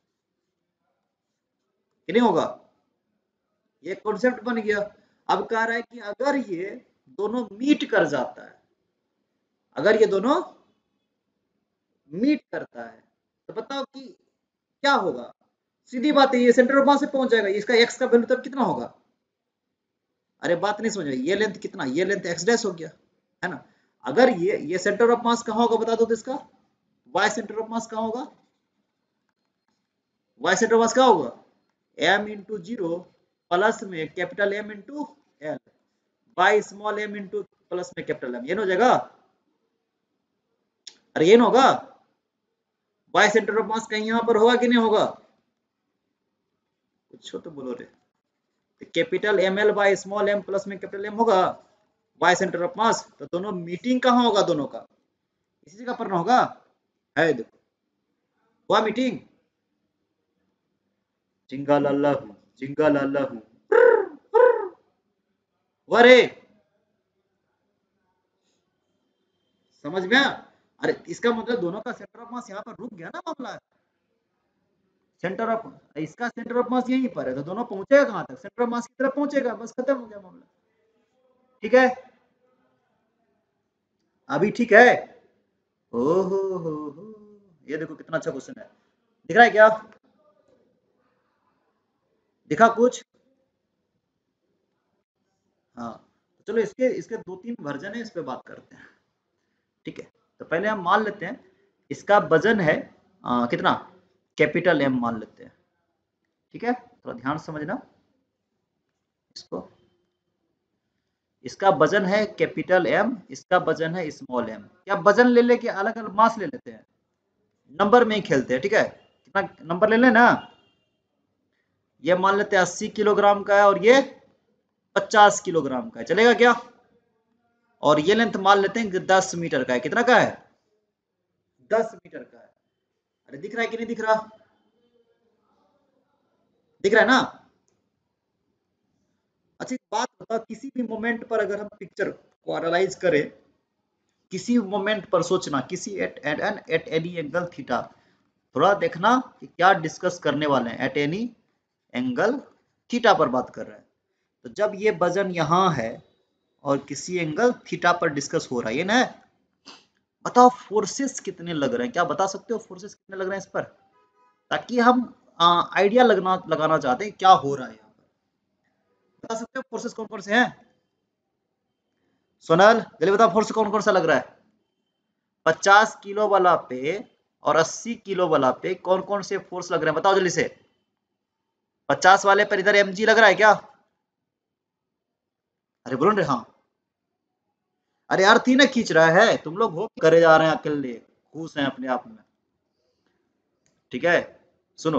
कि नहीं होगा। ये कॉन्सेप्ट बन गया। अब कह रहा है कि अगर ये दोनों मीट कर जाता है, अगर ये दोनों मीट करता है, तो बताओ कि क्या होगा। सीधी बात है, ये सेंटर ऑफ मास से पहुंच जाएगा, इसका एक्स का वैल्यू तब कितना होगा। अरे बात नहीं समझ, ये लेंथ कितना, ये लेंथ एक्स डैश हो गया, है ना। अगर ये ये सेंटर ऑफ मास कहाँ होगा बता दो तो इसका, वाई सेंटर ऑफ मास कहाँ होगा, वाई सेंटर ऑफ मास कहाँ होगा, एम इंटू जीरो प्लस में capital M into L by small M into plus में कैपिटल एम, ये हो जाएगा। अरे ये ना होगा, वाई सेंटर ऑफ मास कहीं यहाँ पर होगा कि नहीं होगा, कुछ तो बोलो रे। Capital M L by small M plus में कैपिटल एम होगा वाई सेंटर ऑफ मास, तो दोनों मीटिंग कहाँ होगा, दोनों का इसी जगह पर ना होगा, है देखो हुआ मीटिंग। जिंगा लाला हूँ, जिंगा लाला हूँ, वरे समझ में। अरे इसका मतलब दोनों का सेंटर ऑफ मास यहाँ पर रुक गया ना मामला, सेंटर ऑफ इसका सेंटर ऑफ मास यहीं पर है, तो दोनों पहुंचेगा कहाँ तक, सेंटर ऑफ मास की तरफ पहुंचेगा, बस खत्म हो गया मामला। ठीक है, अभी ठीक है। ओ हो हो हो, ये देखो कितना अच्छा क्वेश्चन है, दिख रहा है क्या, दिखा कुछ। हाँ तो चलो इसके इसके दो तीन वर्जन है, इस पे बात करते हैं। ठीक है, तो पहले हम मान लेते हैं इसका वजन है आ, कितना, कैपिटल एम मान लेते हैं। ठीक है, थोड़ा ध्यान से समझना इसको। इसका वजन है कैपिटल एम, इसका वजन है स्मॉल एम। क्या वजन ले लेके अलग अलग मास ले लेते हैं, नंबर में ही खेलते हैं, ठीक है। कितना नंबर ले लें ना, ये मान लेते हैं अस्सी किलोग्राम का है और ये पचास किलोग्राम का है, चलेगा क्या। और ये लेंथ मान लेते हैं कि दस मीटर का है। कितना का है, दस मीटर का है। अरे दिख रहा है कि नहीं दिख रहा, दिख रहा है ना। अच्छा एक बात बताओ, किसी भी मोमेंट पर अगर हम पिक्चर को एनालाइज करें, किसी मोमेंट पर सोचना, किसी at at an at any angle theta, थोड़ा देखना कि क्या डिस्कस करने वाले हैं। एट एनी एंगल थीटा पर बात कर रहे हैं। तो जब ये वजन यहाँ है और किसी एंगल थीटा पर डिस्कस हो रहा है, ये ना, बताओ फोर्सेस कितने लग रहे हैं, क्या बता सकते हो फोर्सेस कितने लग रहे हैं इस पर, ताकि हम आइडिया लगना लगाना चाहते हैं क्या हो रहा है यहाँ पर। बता सकते हो फोर्सेस कौन कौन से हैं, सोनल जल्दी बताओ फोर्स कौन कौन सा लग रहा है। पचास किलो वाला पे और अस्सी किलो वाला पे कौन कौन से फोर्स लग रहे हैं, बताओ जल्दी से। पचास वाले पर इधर एमजी लग रहा है क्या, अरे बोलो रे हाँ। अरे यार थी ना खींच रहा है, तुम लोग हो करे जा रहे हैं अकेले, खुश हैं अपने आप में, ठीक है। सुनो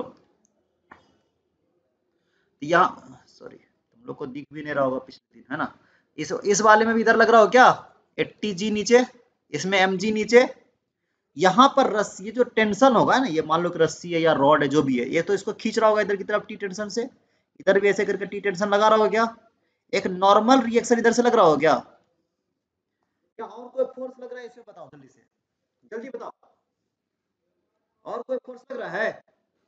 यहाँ, सॉरी तुम लोग को दिख भी नहीं रहा होगा पिछले दिन, है ना। इस इस वाले में भी इधर लग रहा हो क्या, एट्टी जी नीचे, इसमें एम जी नीचे। यहाँ पर रस्सी, ये जो टेंशन होगा ना, ये मान लो कि रस्सी है या रॉड है जो भी है, ये तो इसको खींच रहा होगा इधर की तरफ टी टेंशन से, इधर भी ऐसे करके टी टेंशन लगा रहा होगा क्या। एक नॉर्मल रिएक्शन इधर से लग रहा हो क्या, क्या और कोई फोर्स लग रहा है इसमें, बताओ जल्दी से, जल्दी बताओ, और कोई फोर्स लग रहा है,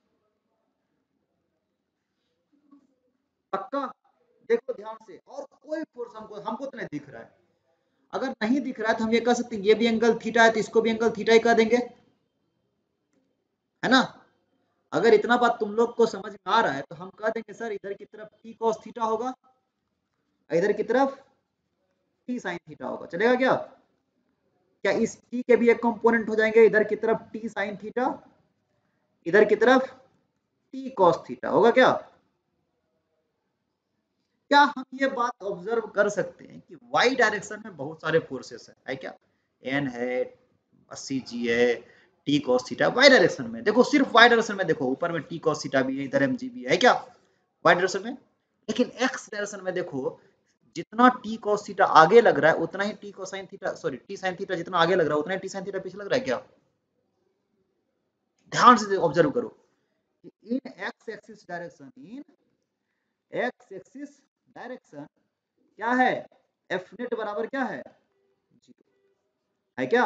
पक्का। देखो ध्यान से, और कोई फोर्स हमको हमको तो नहीं दिख रहा है। अगर नहीं दिख रहा है तो हम ये कह सकते हैं ये भी एंगल थीटा है तो इसको भी एंगल थीटा ही कह देंगे, है ना। अगर इतना बात तुम लोग को समझ में आ रहा है तो हम कह देंगे सर इधर की तरफ टी कॉस थीटा होगा, इधर की तरफ टी साइन थीटा होगा, चलेगा क्या। क्या इस टी के भी एक कंपोनेंट हो जाएंगे, इधर की तरफ टी साइन थीटा, इधर की तरफ टी कॉस थीटा होगा क्या। क्या हम ये बात ऑब्जर्व कर सकते हैं कि वाई डायरेक्शन में बहुत सारे फोर्सेस है, है क्या, एन है, अस्सी जी है, T cos theta, Y direction में देखो, सिर्फ वाई डायरेक्शन में देखो, ऊपर में टी कॉस थीटा भी है, इधर एम जी भी है क्या, वाई डायरेक्शन में। लेकिन एक्स डायरेक्शन में देखो, जितना टी कॉस थीटा आगे लग रहा है उतना ही T cosine theta, sorry T sine theta जितना आगे लग रहा है उतना ही टी साइन थीटा पीछे लग रहा है क्या। ध्यान से ऑब्जर्व करो कि in X axis direction, in X axis direction क्या है, एफ नेट बराबर क्या है, जीरो, है क्या।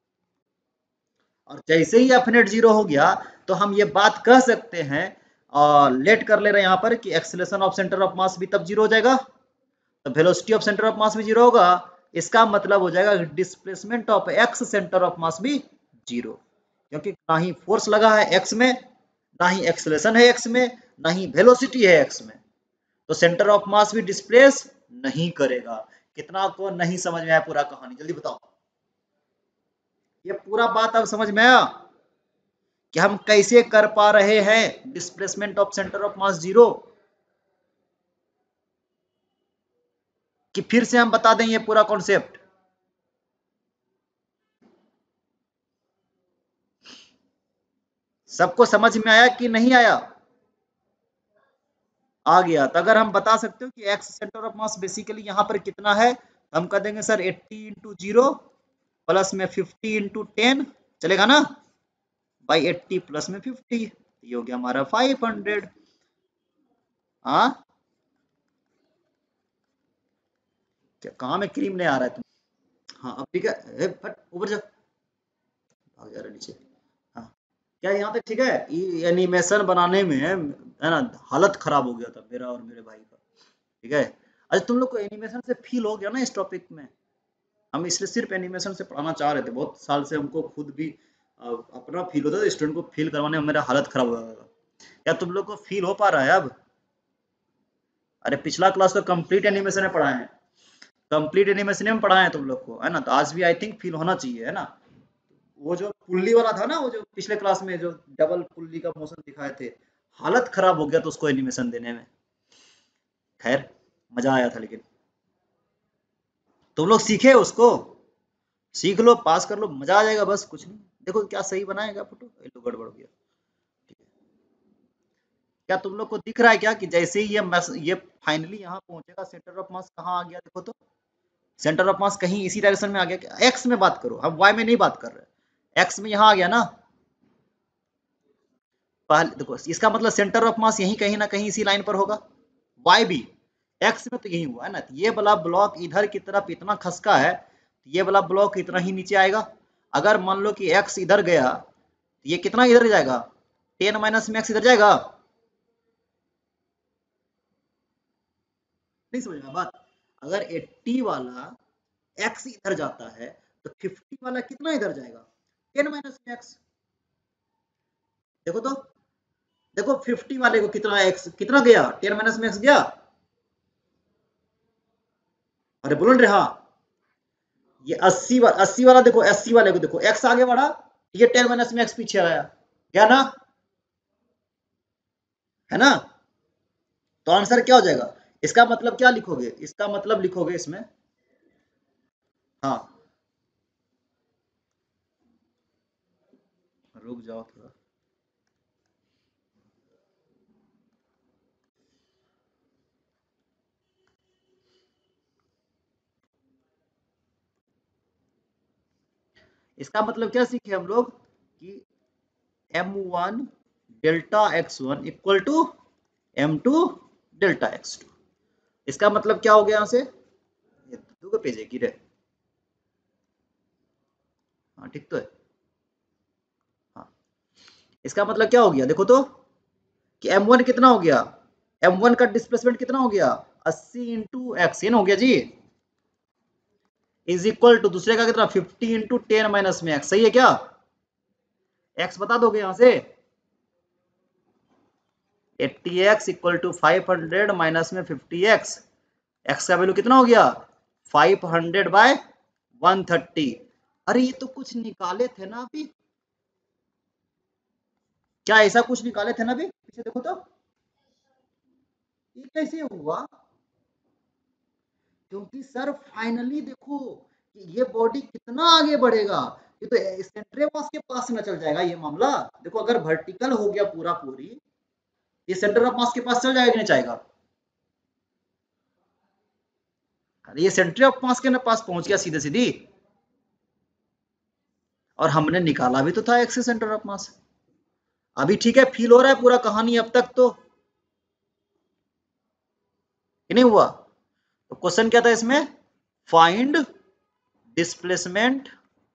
और जैसे ही एफ नेट जीरो हो गया तो हम ये बात कह सकते हैं, और लेट कर ले रहे हैं यहाँ पर कि acceleration of centre of mass भी तब जीरो हो जाएगा, तो velocity of centre of mass भी जीरो होगा। इसका मतलब हो जाएगा displacement of X centre of mass भी जीरो, क्योंकि ना ही फोर्स लगा है एक्स में, ना ही एक्सेलरेशन है एक्स में, ना ही वेलोसिटी है एक्स में, तो सेंटर ऑफ मास भी डिस्प्लेस नहीं करेगा। कितना को नहीं समझ में आया पूरा कहानी, जल्दी बताओ। ये पूरा बात अब समझ में आया कि हम कैसे कर पा रहे हैं displacement of centre of mass zero, कि फिर से हम बता दें ये पूरा कॉन्सेप्ट। सबको समझ में आया कि नहीं आया, आ गया। तो अगर हम बता सकते हो कि X centre of mass basically यहाँ पर कितना है, हम कह देंगे सर अस्सी इंटू जीरो प्लस में फिफ्टी इंटू टेन, चलेगा ना, बाई अस्सी प्लस में फिफ्टी, ये हो गया हमारा फाइव हंड्रेड। हाँ क्या कहाँ में क्रीम नहीं आ रहा है तुम, हाँ अब ठीक है, फट ऊपर जा, भाग जा रहा नीचे। हाँ क्या यहाँ तक ठीक है, ये एनिमेशन बनाने में है ना, हालत खराब हो गया था मेरा और मेरे भाई का, ठीक है। अच्छा तुम लोग को एनिमेशन से फील हो गया ना इस टॉपिक में, हम इसलिए सिर्फ एनिमेशन से पढ़ाना चाह रहे थे, बहुत साल से हमको खुद भी अ, अपना फील होता था, स्टूडेंट को फील करवाने में मेरा हालत खराब हो जाता था। क्या तुम लोग को फील हो पा रहा है अब, अरे पिछला क्लास तो कंप्लीट एनिमेशन में पढ़ाए हैं, कंप्लीट एनिमेशन में पढ़ाए हैं तुम लोग को, है ना, तो आज भी आई थिंक फील होना चाहिए, है ना। वो जो पुल्ली वाला था ना, वो जो पिछले क्लास में जो डबल पुल्ली का मोशन दिखाए थे, हालत खराब हो गया तो उसको एनिमेशन देने में, खैर मजा आया था। लेकिन तुम लोग सीखे उसको, सीख लो, पास कर लो, मजा आ जाएगा, बस कुछ नहीं, देखो क्या सही बनाएगा फोटो, ये तो गड़बड़ हो गया। क्या तुम लोग को दिख रहा है क्या कि जैसे ही ये मस, ये फाइनली यहाँ पहुंचेगा, सेंटर ऑफ मास कहाँ आ गया देखो तो, सेंटर ऑफ मास कहीं इसी डायरेक्शन में आ गया। क्या एक्स में बात करो, हम वाई में नहीं बात कर रहे, एक्स में यहाँ आ गया ना। पहले देखो इसका मतलब सेंटर ऑफ मास यहीं कहीं ना कहीं इसी लाइन पर होगा, वाई भी, एक्स में तो यही हुआ है ना। ये वाला ब्लॉक इधर की तरफ इतना खसका है, ये वाला ब्लॉक इतना ही नीचे आएगा। अगर मान लो कि एक्स इधर गया, ये कितना इधर जाएगा, टेन माइनस में एक्स इधर जाएगा। नहीं समझ में बात, अगर अस्सी वाला एक्स इधर जाता है तो पचास वाला कितना इधर जाएगा, टेन माइनस में एक्स। देखो तो, देखो पचास वाले को कितना एक्स कितना गया, टेन माइनस में एक्स गया। अरे बोलो रे हाँ, ये अस्सी वाला, अस्सी वाला देखो, अस्सी वाले को देखो, एक्स आगे बढ़ा, ये टेन माइनस में एक्स पीछे आया, क्या ना, है ना। तो आंसर क्या हो जाएगा, इसका मतलब क्या लिखोगे, इसका मतलब लिखोगे इसमें, हाँ रुक जाओ थोड़ा, इसका मतलब क्या सीखे हम लोग कि M one delta X one equal to M two delta X two. इसका मतलब क्या हो गया यहाँ से, ये दो का पेज है गिरे, हाँ ठीक तो है, हाँ इसका मतलब क्या हो गया देखो तो, कि एम वन कितना हो गया, एम वन का डिस्प्लेसमेंट कितना हो गया, अस्सी इंटू एक्स हो गया जी, इज इक्वल टू दूसरे का कितना फिफ्टी इंटू टेन माइनस में एक्स, सही है क्या, एक्स बता दोगे यहां से, eighty X equal to five hundred minus में फिफ्टी एक्स, एक्स का वैल्यू कितना हो गया five hundred by one thirty. अरे ये तो कुछ निकाले थे ना अभी, क्या ऐसा कुछ निकाले थे ना अभी, पीछे देखो तो, ये कैसे हुआ, क्योंकि सर फाइनली देखो कि ये बॉडी कितना आगे बढ़ेगा, ये तो सेंट्रल के पास न चल जाएगा ये मामला। देखो अगर वर्टिकल हो गया पूरा पूरी, ये सेंटर ऑफ मास के पास चल जाएगा कि नहीं जाएगा, ये सेंटर ऑफ मास के पास पहुंच गया सीधे सीधी, और हमने निकाला भी तो था एक्सिस सेंटर ऑफ मास। अभी ठीक है, फील हो रहा है पूरा कहानी अब तक तो, कि नहीं हुआ। तो क्वेश्चन क्या था इसमें, find displacement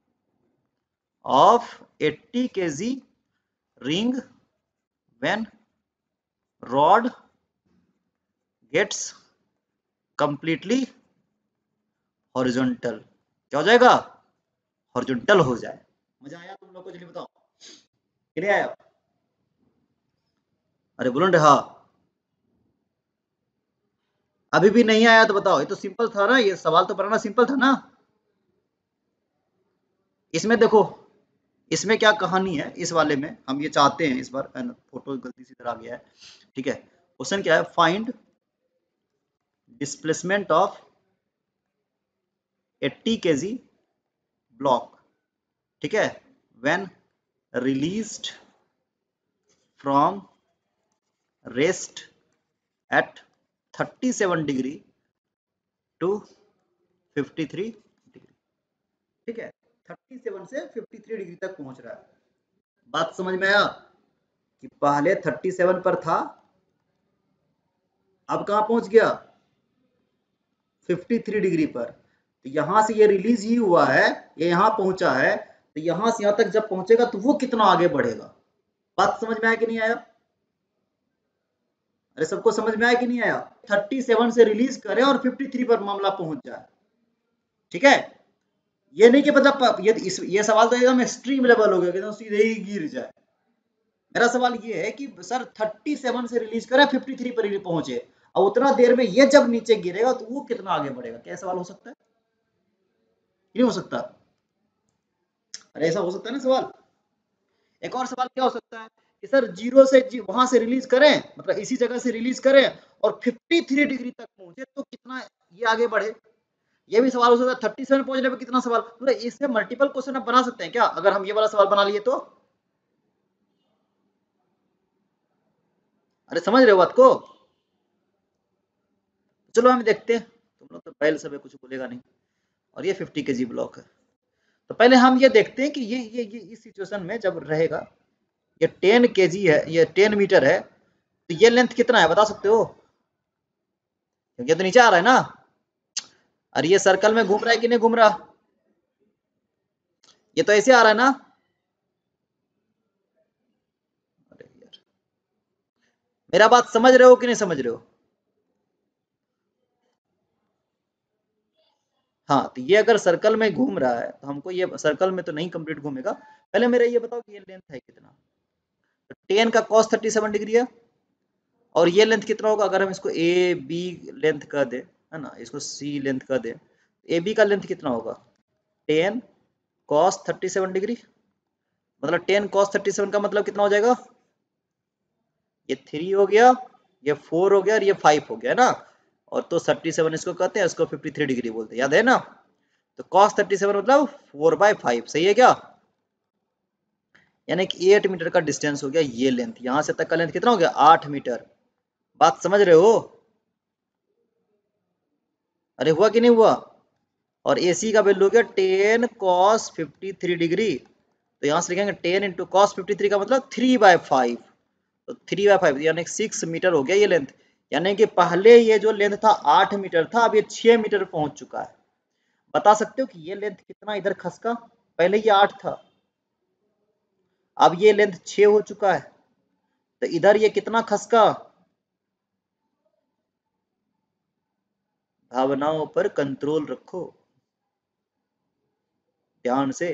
of eighty KG ring when rod gets completely horizontal, क्या हो जाएगा, हॉरिजॉन्टल हो जाए। मजा आया तुम लोग को, जल्दी बताओ, कि नहीं आया, अरे बोलो रे हाँ, अभी भी नहीं आया तो बताओ, ये तो सिंपल था ना, ये सवाल तो बनाना सिंपल था ना। इसमें देखो, इसमें क्या कहानी है, इस वाले में हम ये चाहते हैं, इस बार फोटो गलती से इधर आ गया है, ठीक है। क्वेश्चन क्या है, find displacement of eighty KG block, ठीक है, when released from rest at thirty seven degree to fifty three degree, ठीक है, थर्टी सेवन से फिफ्टी थ्री डिग्री तक पहुंच रहा है। बात समझ में आया कि पहले थर्टी सेवन पर था, अब कहां पहुंच गया फिफ्टी थ्री डिग्री पर। तो यहां से ये रिलीज ही हुआ है, ये यहां पहुंचा है, तो यहां से यहां तक जब पहुंचेगा तो वो कितना आगे बढ़ेगा। बात समझ में आया कि नहीं आया, अरे सबको समझ में आया कि नहीं आया, थर्टी सेवन से रिलीज करे और फिफ्टी थ्री पर मामला पहुंच जाए, ठीक है। ये नहीं कि मतलब ये इस ये सवाल तो एकदम एक्सट्रीम लेवल हो गया, एकदम सीधे ही गिर जाए। मेरा सवाल ये है कि सर थर्टी सेवन से रिलीज करे फिफ्टी थ्री पर पहुंचे, और उतना देर में ये जब नीचे गिरेगा तो वो कितना आगे बढ़ेगा, क्या सवाल हो सकता है, नहीं हो सकता, अरे ऐसा हो सकता है ना सवाल। एक और सवाल क्या हो सकता है कि सर जीरो से जी, वहां से रिलीज करें, मतलब इसी जगह से रिलीज करें और फिफ्टी थ्री डिग्री तक पहुंचे तो कितना ये आगे बढ़े। ये भी सवाल हो सकता है थर्टी सेवन पहुंचने पे कितना सवाल, मतलब इससे मल्टीपल क्वेश्चन आप बना सकते हैं क्या, अगर हम ये वाला सवाल बना लिए तो। अरे समझ रहे हो बात को। चलो हम देखते हैं, तुम लोग तो पहले सब कुछ बोलेगा नहीं। और ये फिफ्टी के जी ब्लॉक है, तो पहले हम ये देखते हैं कि ये ये ये इस सिचुएशन में जब रहेगा, ये टेन के जी है, ये टेन मीटर है, तो ये लेंथ कितना है बता सकते हो, क्योंकि तो नीचे आ रहा है ना। अरे ये सर्कल में घूम रहा है कि नहीं घूम रहा, ये तो ऐसे आ रहा है ना। अरे यार, मेरा बात समझ रहे हो कि नहीं समझ रहे हो। हाँ, तो ये अगर सर्कल में घूम रहा है तो हमको ये सर्कल में तो नहीं कंप्लीट घूमेगा। पहले मेरा ये बताओ कि ये लेंथ है कितना, तो टेन का कॉस थर्टी सेवन डिग्री है, और ये लेंथ कितना होगा अगर हम इसको ए बी लेंथ कर दे, है ना, इसको सी लेंथ कर दे, ए बी का लेंथ कितना होगा, ten cos thirty seven degree, मतलब टेन कॉस थर्टी सेवन का मतलब कितना हो जाएगा, ये थ्री हो गया, ये फोर हो गया, और ये फाइव हो गया ना। और तो थर्टी सेवन इसको कहते हैं, इसको फिफ्टी थ्री डिग्री बोलते हैं, याद है ना। तो कॉस थर्टी सेवन मतलब फोर बाई फाइव, सही है क्या, यानी कि एट मीटर का डिस्टेंस हो गया ये लेंथ, यहां से तक का लेंथ कितना हो गया, आठ मीटर। बात समझ रहे हो। अरे हुआ कि नहीं हुआ। और ए सी का वैल्यू हो गया ten cos fifty three degree, तो यहाँ से लिखेंगे ten into cos fifty three का मतलब थ्री बाय फाइव, तो थ्री बाय फाइव यानी सिक्स मीटर हो गया ये लेंथ। यानी कि पहले ये जो लेंथ था आठ मीटर था, अब ये छह मीटर पहुंच चुका है। बता सकते हो कि ये लेंथ कितना इधर खसका, पहले ये आठ था, अब ये लेंथ छह हो चुका है, तो इधर ये कितना खसका। भावनाओं पर कंट्रोल रखो ध्यान से।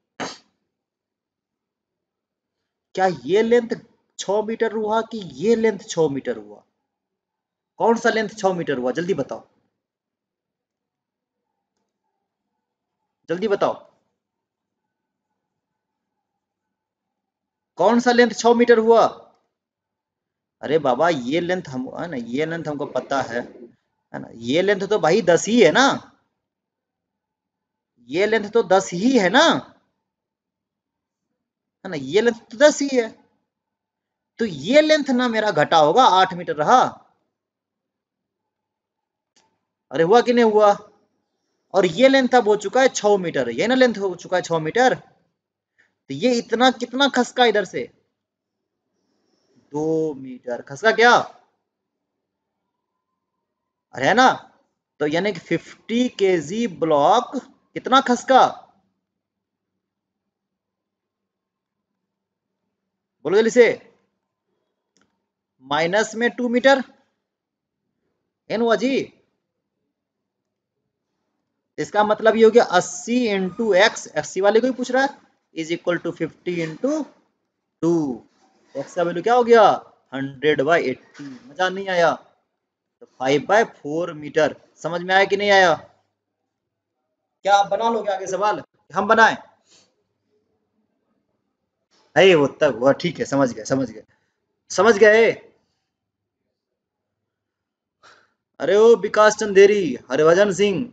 क्या ये लेंथ छह मीटर हुआ कि ये लेंथ छह मीटर हुआ, कौन सा लेंथ छह मीटर हुआ, जल्दी बताओ, जल्दी बताओ, कौन सा लेंथ छह मीटर हुआ। अरे बाबा ये लेंथ हम, है ना, ये लेंथ हमको पता है है ना, ये लेंथ तो भाई दस ही है ना, ये लेंथ तो दस ही है ना, है ना, ये लेंथ तो दस ही है, तो ये लेंथ ना मेरा घटा होगा, आठ मीटर रहा। अरे हुआ कि नहीं हुआ। और ये लेंथ अब हो चुका है छह मीटर, ये ना लेंथ हो चुका है छह मीटर, तो ये इतना कितना खसका इधर से, दो मीटर खसका क्या, अरे है ना। तो यानी कि फिफ्टी केजी ब्लॉक कितना खसका, बोलो जल्दी से, माइनस में टू मीटर, है ना जी। इसका मतलब ये हो गया अस्सी इंटू एक्स, अस्सी वाले को ही पूछ रहा है, is equal to fifty into two, X का वैल्यू क्या हो गया, हंड्रेड बाई एट्टी, मजा नहीं आया। तो फाइव बाय फोर मीटर, समझ में आया कि नहीं आया। क्या आप बना लोगे आगे सवाल, हम बनाए, अरे वो तक हुआ, ठीक है, समझ गए समझ गए समझ गए। अरे ओ विकास चंदेरी, हरभजन सिंह,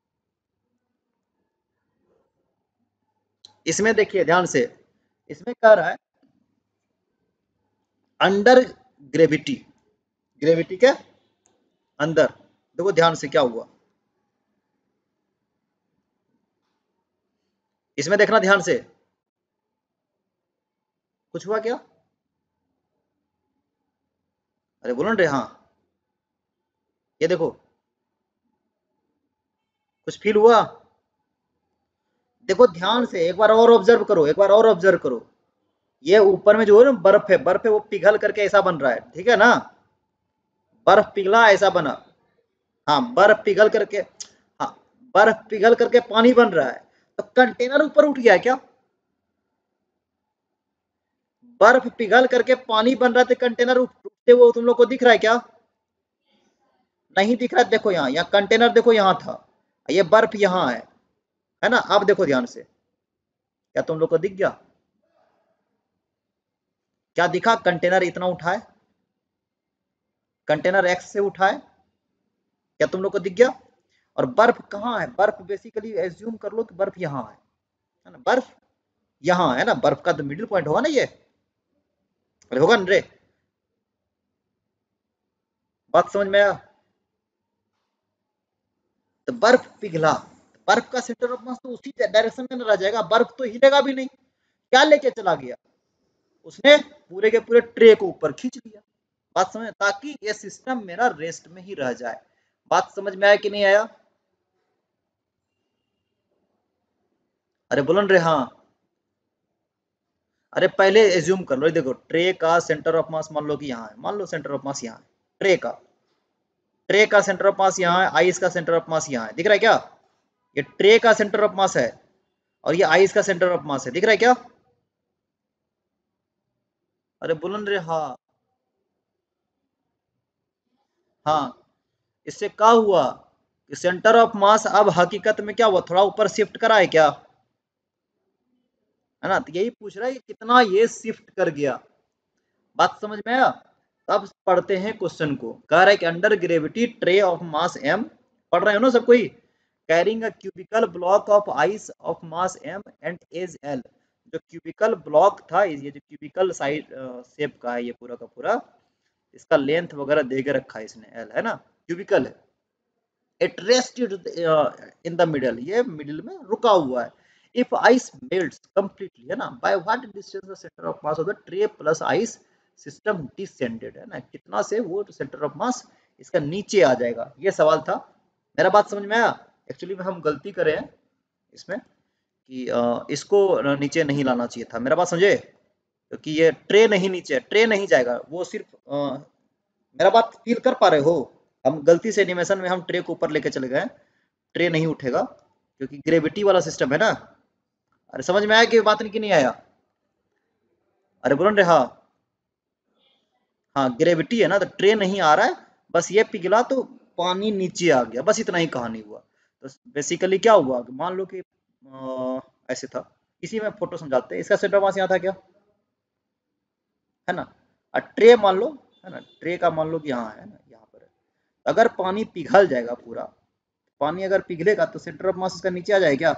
इसमें देखिए ध्यान से, इसमें कह रहा है अंडर ग्रेविटी, ग्रेविटी के अंदर, देखो ध्यान से क्या हुआ, इसमें देखना ध्यान से, कुछ हुआ क्या, अरे बोलो ना रे हाँ, ये देखो कुछ फील हुआ, देखो ध्यान से एक बार और ऑब्जर्व करो, एक बार और ऑब्जर्व करो, ये ऊपर में जो है ना बर्फ है, बर्फ है वो पिघल करके ऐसा बन रहा है, ठीक है ना, बर्फ पिघला ऐसा बना, हाँ बर्फ पिघल करके, हाँ बर्फ पिघल करके पानी बन रहा है, तो कंटेनर ऊपर उठ गया है क्या, बर्फ पिघल करके पानी बन रहा है, तो कंटेनर उठते हुए तुम लोग को दिख रहा है क्या, नहीं दिख रहा है, देखो यहाँ, यहाँ कंटेनर देखो यहाँ था, ये बर्फ यहाँ है है ना, अब देखो ध्यान से, क्या तुम लोग को दिख गया, क्या दिखा, कंटेनर इतना उठाए, कंटेनर एक्स से उठाए, क्या तुम लोग को दिख गया, और बर्फ कहाँ है, बर्फ बेसिकली एज्यूम कर लो कि बर्फ यहाँ है, है ना, बर्फ यहाँ है ना, बर्फ का तो मिडिल पॉइंट होगा ना ये, अरे होगा ना रे, बात समझ में आया। तो बर्फ पिघला, बर्फ का सेंटर ऑफ मास तो उसी डायरेक्शन में रह जाएगा, बर्फ तो हिलेगा भी नहीं, क्या लेके चला गया, उसने पूरे के पूरे ट्रे को ऊपर खींच लिया, बात समझ, ताकि ये सिस्टम मेरा रेस्ट में ही रह जाए। बात समझ में आया कि नहीं आया, अरे बोलो रे हाँ। अरे पहले एज्यूम कर लो, देखो ट्रे का सेंटर ऑफ मास मान लो कि यहाँ है, मान लो सेंटर ऑफ मास यहाँ है, ट्रे का ट्रे का सेंटर ऑफ मास यहाँ है, आइस का सेंटर ऑफ मास यहाँ है, दिख रहा है क्या, ये ट्रे का सेंटर ऑफ मास है और ये आइस का सेंटर ऑफ मास है, दिख रहा है क्या, अरे बोलन रे हाँ। हाँ, इससे क्या हुआ कि सेंटर ऑफ मास अब हकीकत में क्या हुआ, थोड़ा ऊपर शिफ्ट करा है क्या, है ना, तो यही पूछ रहा है कि कितना ये शिफ्ट कर गया, बात समझ में आया। अब पढ़ते हैं क्वेश्चन को, कह रहा है कि under gravity tray of mass M, पढ़ रहे हो ना सब कोई, carrying a cubical block of ice of mass M and edge L, जो क्यूबिकल ब्लॉक था, ये जो क्यूबिकल साइड शेप का है ये पूरा का पूरा, इसका लेंथ वगैरह दे के रखा है इसने, एल है ना, क्यूबिकल है, it rested in the middle, ये मिडिल में रुका हुआ है, इफ आइस मेल्ट्स कंप्लीटली, है ना, by what distance the centre of mass of the tray plus ice system descended, है ना, कितना से वो सेंटर ऑफ मास इसका नीचे आ जाएगा, ये सवाल था, मेरा बात समझ में आया। एक्चुअली में हम गलती करे हैं इसमें कि uh, इसको नीचे नहीं लाना चाहिए था, मेरा बात समझे, क्योंकि ये ट्रे नहीं नीचे, ट्रे नहीं जाएगा, वो सिर्फ uh, मेरा बात फील कर पा रहे हो, हम गलती से एनिमेशन में हम ट्रे को ऊपर लेके चले गए, ट्रे नहीं उठेगा क्योंकि ग्रेविटी वाला सिस्टम है ना, अरे समझ में आया कि बात नहीं कि नहीं आया, अरे बोलो रे हाँ। हाँ ग्रेविटी है ना, तो ट्रे नहीं आ रहा है, बस ये पिघला तो पानी नीचे आ गया, बस इतना ही कहानी हुआ। तो बेसिकली क्या हुआ कि मान लो कि आ, ऐसे था, इसी में फोटो समझाते हैं, इसका सेंटर मास यहाँ था क्या, है ना, और ट्रे मान लो, है ना, ट्रे का मान लो कि यहाँ है ना, यहाँ पर है, अगर पानी पिघल जाएगा पूरा, पानी अगर पिघलेगा तो सेंटर ऑफ मास इसका नीचे आ जाएगा क्या,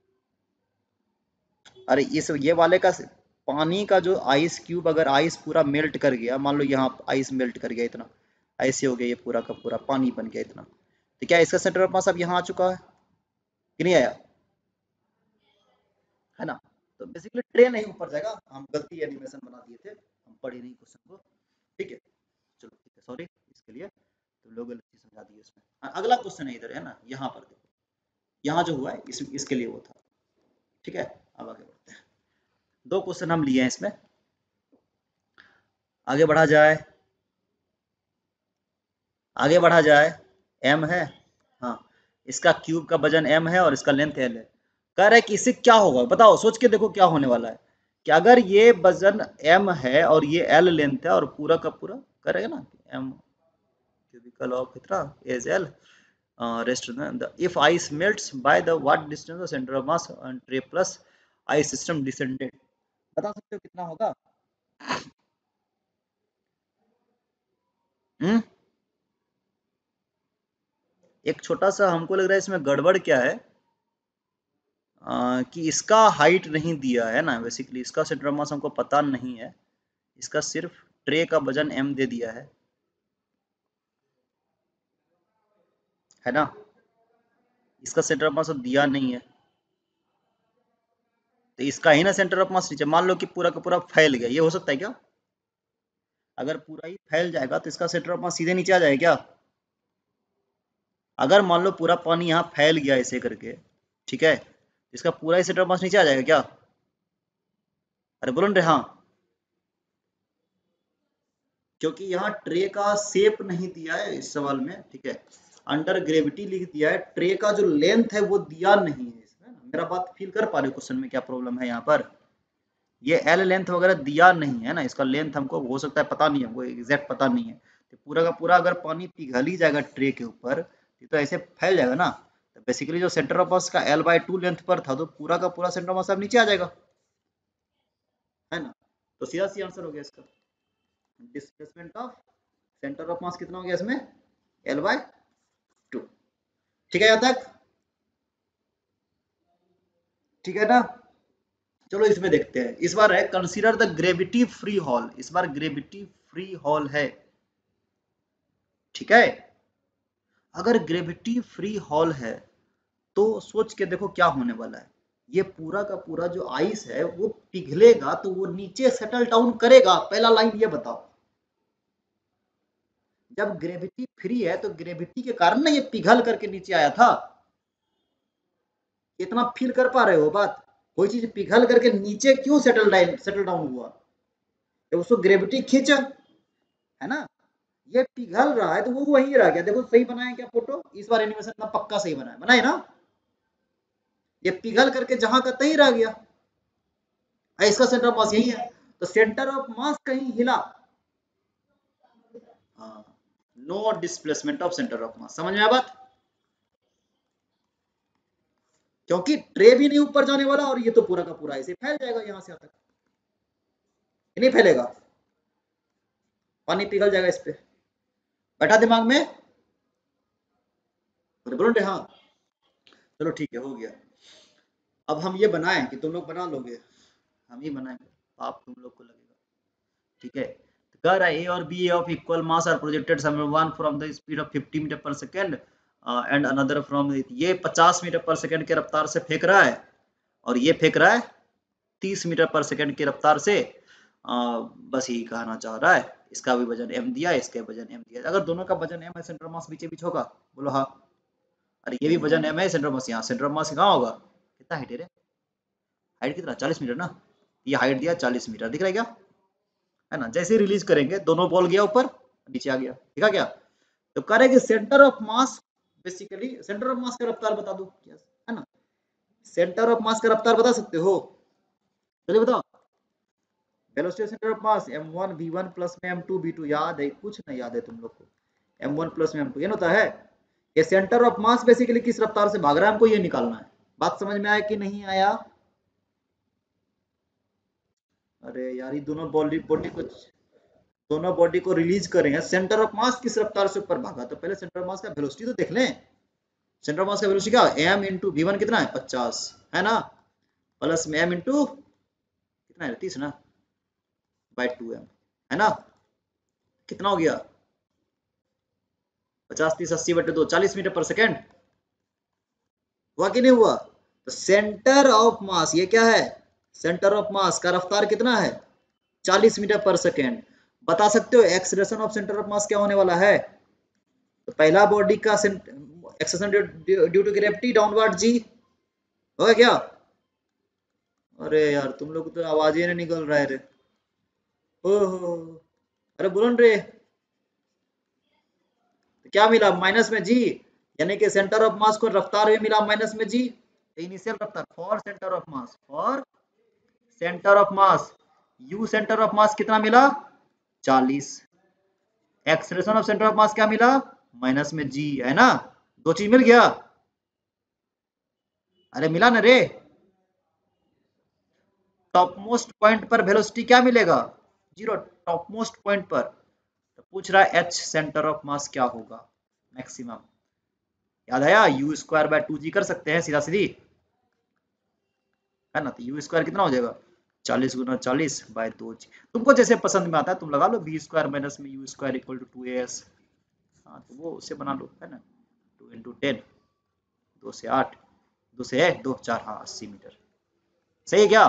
अरे इस ये वाले का पानी का जो आइस क्यूब, अगर आइस पूरा मेल्ट कर गया, मान लो यहाँ आइस मेल्ट कर गया इतना, ऐसे हो गया ये पूरा का पूरा पानी बन गया इतना, तो क्या इसका सेंटर ऑफ मास अब यहाँ आ चुका है कि नहीं आया, है ना, तो बेसिकली ट्रेन नहीं ऊपर जाएगा, हम गलती एनिमेशन बना दिए थे, हम पढ़े नहीं क्वेश्चन को, ठीक है, चलो ठीक है, सॉरी इसके लिए, तो लोग गलती समझा दिए उसमें। हाँ, अगला क्वेश्चन है इधर, है ना, यहाँ पर देखो, यहाँ जो हुआ है इस, इसके लिए वो था, ठीक है, अब आगे बढ़ते हैं, दो क्वेश्चन हम लिए हैं इसमें, आगे बढ़ा जाए, आगे बढ़ा जाए, एम है, हाँ, इसका क्यूब का वजन एम है और इसका लेंथ एल है, कह रहा है कि इससे क्या होगा, बताओ सोच के देखो क्या होने वाला है, कि अगर ये वजन एम है और ये एल लेंथ है और पूरा का पूरा करेगा ना, एम क्यूबिकल ऑफ कितना edge L rest, if ice melts by the what distance centre of mass and tray plus ice system descended, बता सकते हो कितना होगा, हम्म, एक छोटा सा हमको लग रहा है इसमें गड़बड़ क्या है, आ, कि इसका हाइट नहीं दिया है ना, बेसिकली इसका सेंटर ऑफ मास हमको पता नहीं है, इसका सिर्फ ट्रे का वजन एम दे दिया है है ना, इसका सेंटर ऑफ मास दिया नहीं है, तो इसका ही ना सेंटर ऑफ मास नीचे, मान लो कि पूरा का पूरा फैल गया, ये हो सकता है क्या, अगर पूरा ही फैल जाएगा तो इसका सेंटर ऑफ मास सीधे नीचे आ जाएगा क्या, अगर मान लो पूरा पानी यहाँ फैल गया ऐसे करके, ठीक है, इसका पूरा ही सेंटर ऑफ मास नीचे आ जाएगा क्या, अरे बोलो रे हाँ, क्योंकि यहाँ ट्रे का शेप नहीं दिया है इस सवाल में, ठीक है, अंडर ग्रेविटी लिख दिया है, ट्रे का जो लेंथ है वो दिया नहीं है इसमें, मेरा बात फील कर पा रहे हो क्वेश्चन में क्या प्रॉब्लम है, यहाँ पर ये एल लेंथ वगैरह दिया नहीं है ना, इसका लेंथ हमको हो सकता है पता नहीं है, हमको एग्जैक्ट पता नहीं है, तो पूरा का पूरा अगर पानी पिघल ही जाएगा ट्रे के ऊपर तो ऐसे फैल जाएगा ना, तो बेसिकली जो सेंटर ऑफ मास का एल बाई टू लेंथ पर था, तो पूरा का पूरा सेंटर ऑफ मास अब नीचे आ जाएगा, है ना, तो सीधा सी आंसर हो गया इसका, displacement of centre of mass कितना हो गया इसमें, एल बाई टू, ठीक है यहाँ तक, ठीक है ना। चलो इसमें देखते हैं, इस बार है consider the gravity free hall, इस बार ग्रेविटी फ्री हॉल है, ठीक है। अगर ग्रेविटी फ्री हॉल है तो सोच के देखो क्या होने वाला है, ये पूरा का पूरा जो आइस है वो पिघलेगा तो वो नीचे सेटल डाउन करेगा, पहला लाइन ये बताओ। जब ग्रेविटी फ्री है तो ग्रेविटी के कारण ना ये पिघल करके नीचे आया था, इतना फील कर पा रहे हो बात, कोई चीज पिघल करके नीचे क्यों सेटल डाउन सेटल डाउन हुआ, जब उसको ग्रेविटी खींचा, है ना। ये पिघल रहा है तो वो वहीं रह गया, देखो सही बनाया क्या फोटो, इस बार एनिमेशन ना पक्का सही बनाया बनाए ना, ये पिघल करके जहां का तहीं रह गया, इसका सेंटर ऑफ मास यही है, तो सेंटर ऑफ मास कहीं हिला, हाँ, no displacement of centre of mass, समझ में आया बात, क्योंकि ट्रे भी नहीं ऊपर जाने वाला और ये तो पूरा का पूरा ऐसे फैल जाएगा यहां से यहां तक, नहीं फैलेगा, पानी पिघल जाएगा इस पे, बैठा दिमाग में, बोलो हाँ, चलो ठीक है हो गया। अब हम ये बनाएं कि तुम लोग बना लोगे, हम ही बनाएंगे, आप तुम लोग को लगेगा, ठीक है। तो कह रहा है ए और B of equal mass are projected somewhere, one from the speed of fifty metre per second and another from, ये पचास मीटर पर सेकेंड के रफ्तार से फेंक रहा है और ये फेंक रहा है तीस मीटर पर सेकेंड की रफ्तार से, आ, बस यही कहना चाह रहा है, इसका भी वजन m दिया, इसका वजन m दिया, अगर दोनों का वजन m है, सेंटर मास बीचे बीच होगा, बोलो हाँ, अरे ये भी वजन m है, सेंटर मास यहाँ, सेंटर मास कहाँ होगा, कितना हाइट है रे, हाइट कितना चालीस मीटर ना, ये हाइट दिया चालीस मीटर, दिख रहा है क्या, है ना। जैसे रिलीज करेंगे दोनों बॉल गया ऊपर नीचे आ गया, ठीक है क्या, तो कह रहे कि centre of mass, basically centre of mass का रफ्तार बता दो, है ना, सेंटर ऑफ मास का रफ्तार बता सकते हो, चलिए बताओ, velocity centre of mass M one we one plus में एम टू वी टू, याद है कुछ नहीं याद है तुम लोग को, एम वन प्लस में एम टू ये होता है, ये सेंटर ऑफ मास बेसिकली किस रफ्तार से भाग रहा है हमको ये निकालना है, बात समझ में आया कि नहीं आया, अरे यार ये दोनों बॉडी बॉडी को दोनों बॉडी को रिलीज करेंगे, सेंटर ऑफ मास किस रफ्तार से ऊपर भागा, तो पहले सेंटर ऑफ मास का वेलोसिटी तो देख लें, सेंटर ऑफ मास का वेलोसिटी क्या एम इंटू वी वन कितना है पचास, है ना, प्लस में एम इंटू कितना है तीस ना, बाई टू एम, है ना, कितना हो गया पचास तीस अस्सी बटे दो, चालीस मीटर पर सेकेंड, हुआ कि नहीं हुआ, तो सेंटर ऑफ मास ये क्या है, सेंटर ऑफ मास का रफ्तार कितना है चालीस मीटर पर सेकेंड, बता सकते हो acceleration of centre of mass क्या होने वाला है, तो पहला बॉडी का acceleration due to gravity downward G, होगा क्या, अरे यार तुम लोग तो आवाज ही नहीं निकल रहा है रे, ओहो, अरे बोलो रे, तो क्या मिला माइनस में जी, यानी कि सेंटर ऑफ मास को रफ्तार में मिला माइनस में जी, इनिशियल रफ्तार for centre of mass, for centre of mass, U centre of mass कितना मिला चालीस, acceleration of centre of mass क्या मिला माइनस में जी, है ना, दो चीज मिल गया, अरे मिला ना रे, टॉप मोस्ट पॉइंट पर वेलोसिटी क्या मिलेगा जीरो, टॉप मोस्ट पॉइंट पर, तो पूछ रहा है एच सेंटर ऑफ मास क्या होगा मैक्सिमम, याद आया U square by two G कर सकते हैं सीधा सीधी, है ना, तो यू स्क्वायर कितना हो जाएगा चालीस गुना चालीस बाय दो जी, तुमको जैसे पसंद में आता है तुम लगा लो, बी स्क्वायर माइनस में U square equal to two A S, हाँ तो वो उसे बना लो, है ना, टू इंटू टेन, दो से आठ, दो से है दो चार, हाँ अस्सी मीटर, सही है क्या,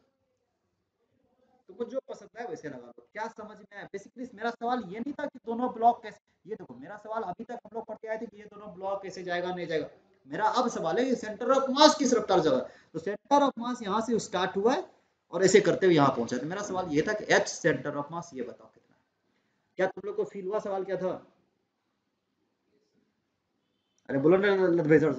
तुमको जो पसंद है वैसे लगा लो, क्या समझ में आया, बेसिकली मेरा सवाल ये नहीं था कि दोनों ब्लॉक कैसे, ये देखो मेरा सवाल अभी तक हम लोग पढ़ के आए थे कि ये दोनों ब्लॉक कैसे जाएगा नहीं जाएगा, मेरा अब सवाल है कि सेंटर ऑफ मास किस रफ्तार से जाएगा, तो सेंटर ऑफ मास यहाँ से स्टार्ट हुआ है और ऐसे करते हुए यहाँ पहुंचा, तो मेरा सवाल ये था कि एच सेंटर ऑफ मास ये बताओ कितना है, क्या तुम लोग को फील हुआ सवाल क्या था, अरे बोलो ना सर।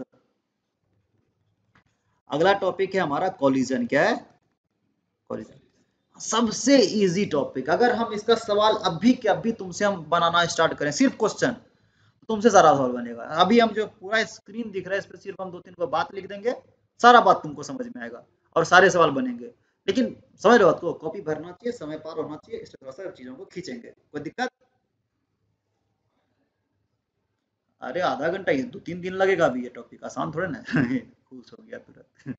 अगला टॉपिक है हमारा कॉलिजन, क्या है कॉलिजन, सबसे इजी टॉपिक, अगर हम इसका सवाल अभी के अभी तुमसे हम बनाना स्टार्ट करें सिर्फ क्वेश्चन, तुमसे सारा सवाल बनेगा, अभी हम जो पूरा स्क्रीन दिख रहा है इस पर सिर्फ हम दो तीन को बात लिख देंगे, सारा बात तुमको समझ में आएगा और सारे सवाल बनेंगे, लेकिन समझ लो आपको कॉपी भरना चाहिए, समय पार होना चाहिए, इस तरह से चीजों को खींचेंगे, कोई दिक्कत, अरे आधा घंटा, ये दो तीन दिन लगेगा अभी, ये टॉपिक आसान थोड़े ना है। खुश हो गया तुरंत।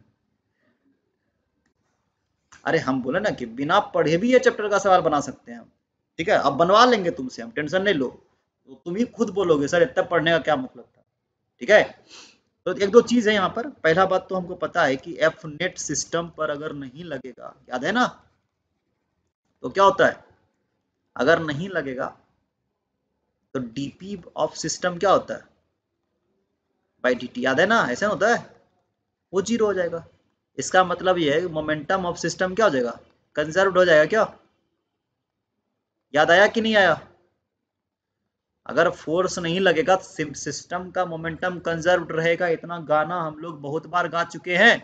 अरे हम बोले ना कि बिना पढ़े भी ये चैप्टर का सवाल बना सकते हैं हम। ठीक है, अब बनवा लेंगे तुमसे हम, टेंशन नहीं लो। तो तुम ही खुद बोलोगे सर इतना पढ़ने का क्या मतलब था। ठीक है, तो एक दो चीज है यहाँ पर। पहला बात तो हमको पता है कि एफ नेट सिस्टम पर अगर नहीं लगेगा, याद है ना, तो क्या होता है, अगर नहीं लगेगा तो डीपी ऑफ सिस्टम क्या होता है, बाई डी टी, याद है ना, ऐसा होता है, वो जीरो हो जाएगा। इसका मतलब ये है कि मोमेंटम ऑफ सिस्टम क्या हो जाएगा, कंजर्व्ड हो जाएगा। क्या याद आया कि नहीं आया? अगर फोर्स नहीं लगेगा तो सिस्टम का मोमेंटम कंजर्व्ड रहेगा। इतना गाना हम लोग बहुत बार गा चुके हैं।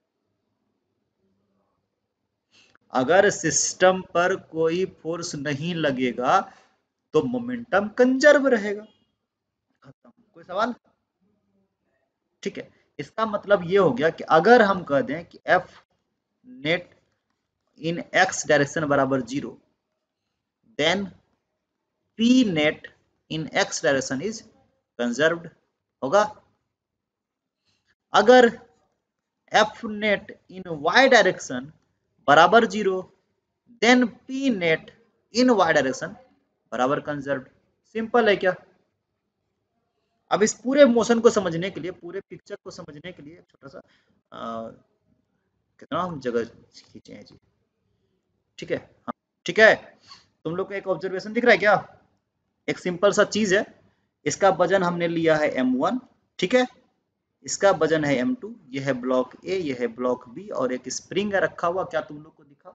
अगर सिस्टम पर कोई फोर्स नहीं लगेगा तो मोमेंटम कंजर्व रहेगा। खत्म, कोई सवाल? ठीक है, इसका मतलब ये हो गया कि अगर हम कह दें कि F net in X direction बराबर zero, then P net in X direction is conserved होगा। अगर F net in Y direction बराबर zero, then P net in Y direction बराबर कंजर्व्ड। सिंपल है क्या? अब इस पूरे मोशन को समझने के लिए, पूरे पिक्चर को समझने के लिए छोटा सा आ, कितना हम जगह खींचे हैं जी। ठीक है, हाँ, ठीक है, तुम लोग को एक ऑब्जर्वेशन दिख रहा है क्या? एक सिंपल सा चीज है, इसका वजन हमने लिया है एम वन, ठीक है, इसका वजन है एम टू, ये है ब्लॉक ए, ये है ब्लॉक बी, और एक स्प्रिंग है रखा हुआ। क्या तुम लोग को दिखा?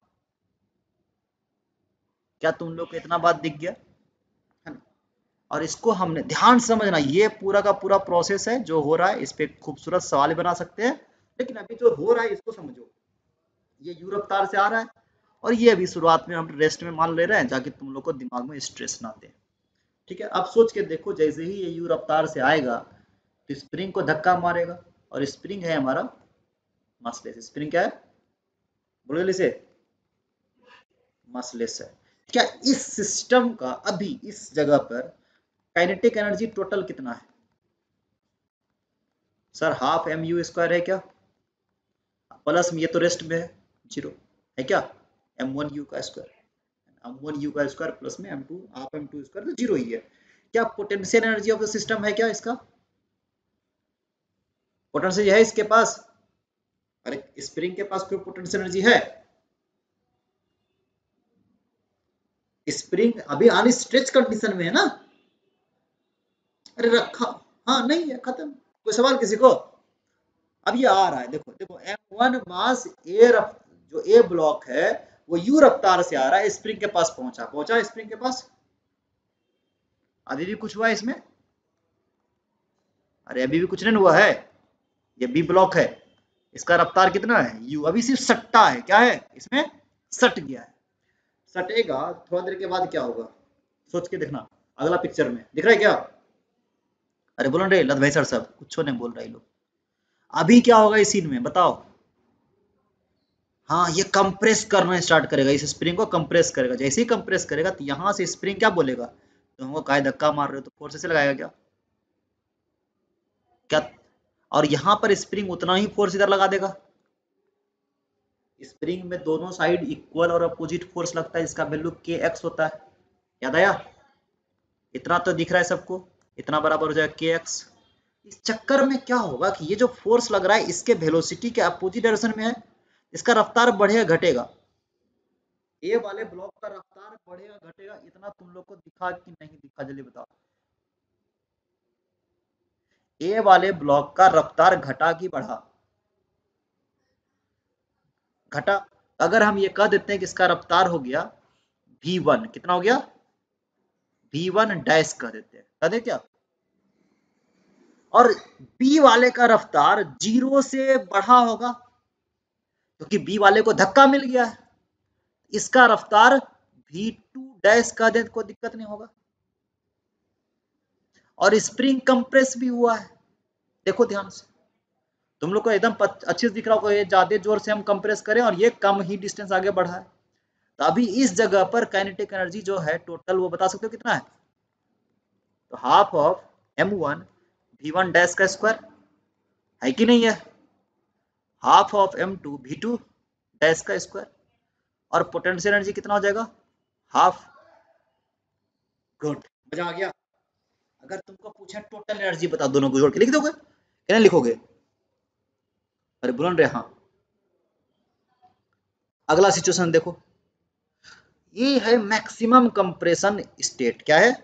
क्या तुम लोग को इतना बात दिख गया है ना? और इसको हमने ध्यान से समझना, ये पूरा का पूरा प्रोसेस है जो हो रहा है। इस पे खूबसूरत सवाल बना सकते हैं, लेकिन अभी जो हो रहा है इसको समझो। ये यू रफ्तार से आ रहा है, और ये अभी शुरुआत में हम रेस्ट में मान ले रहे हैं, ताकि तुम लोग को दिमाग में स्ट्रेस ना दे। ठीक है, अब सोच के देखो, जैसे ही ये यू रफ्तार से आएगा तो स्प्रिंग को धक्का मारेगा, और स्प्रिंग है हमारा मसलेस। स्प्रिंग क्या है, बोलो जल्दी से, मसलेस है। क्या इस सिस्टम का अभी इस जगह पर काइनेटिक एनर्जी टोटल कितना है? Sir half M U square है क्या, प्लस में ये तो रेस्ट में है, जीरो है क्या, एम वन यू का स्क्वायर, एम वन यू का स्क्वायर प्लस में M two half M two square, तो जीरो ही है। क्या potential energy of the system है क्या इसका, पोटेंशियल है इसके पास? अरे स्प्रिंग के पास कोई पोटेंशियल एनर्जी है? स्प्रिंग अभी अनस्ट्रेच कंडीशन में है ना। अरे रखा, हाँ नहीं है, खत्म। कोई सवाल किसी को? अब ये आ रहा है, देखो देखो, एम वन मास ए, जो ए ब्लॉक है वो यू रफ्तार से आ रहा है, स्प्रिंग के पास पहुंचा पहुंचा स्प्रिंग के पास। अभी भी कुछ हुआ है इसमें? अरे अभी भी कुछ नहीं हुआ है। ये बी ब्लॉक है, इसका रफ्तार कितना है, यू। अभी सिर्फ सट्टा है, क्या है इसमें, सट गया है। सटेगा, थोड़ा देर के बाद क्या होगा, सोच के देखना। अगला पिक्चर में दिख रहा है क्या? अरे बोलो रे लत भाई सर साहब, कुछ नहीं बोल रहे लोग। अभी क्या होगा इस सीन में बताओ? हाँ, ये कंप्रेस करना स्टार्ट करेगा, इस स्प्रिंग को कंप्रेस करेगा। जैसे ही कंप्रेस करेगा तो यहाँ से स्प्रिंग क्या बोलेगा, तो हमको काय धक्का मार रहे हो, तो फोर्स से लगाएगा क्या क्या और यहाँ पर स्प्रिंग उतना ही फोर्स इधर लगा देगा। स्प्रिंग में दोनों साइड इक्वल और अपोजिट फोर्स लगता है, इसका वैल्यू के एक्स होता है। याद आया? इतना तो दिख रहा है सबको, इतना बराबर हो जाएगा के एक्स। इस चक्कर में क्या होगा कि ये जो फोर्स लग रहा है इसके वेलोसिटी के अपोजिट डायरेक्शन में है, इसका रफ्तार बढ़ेगा घटेगा, ए वाले ब्लॉक का रफ्तार बढ़ेगा घटेगा। इतना तुम लोग को दिखा कि नहीं दिखा, जल्दी बताओ। ए वाले ब्लॉक का रफ्तार घटा कि बढ़ा? घटा। अगर हम ये कह देते हैं कि इसका रफ्तार हो गया वी वन, कितना हो गया, वी वन डैश कह देते हैं, कह दे क्या, और बी वाले का रफ्तार जीरो से बढ़ा होगा, क्योंकि बी वाले को धक्का मिल गया है, इसका रफ्तार वी टू डैश कह दे, कोई दिक्कत नहीं होगा। और स्प्रिंग कंप्रेस भी हुआ है, देखो ध्यान से, तुम लोग को एकदम अच्छे से दिख रहा होगा, ये ज्यादा जोर से हम कंप्रेस करें और ये कम ही डिस्टेंस आगे बढ़ा है। तो अभी इस जगह पर काइनेटिक एनर्जी जो है टोटल, वो बता सकते हो कितना है, तो half of M one we one dash का स्क्वायर है कि नहीं है, half of M two we two dash का स्क्वायर, और पोटेंशियल एनर्जी कितना हो जाएगा, हाफ। गुड, मजा आ गया। अगर तुमको पूछे टोटल एनर्जी बता, दोनों को जोड़ के लिख दोगे, क्या लिखोगे, अरे बोल रहे हाँ। अगला सिचुएशन देखो, ये है मैक्सिमम कंप्रेशन स्टेट, क्या है,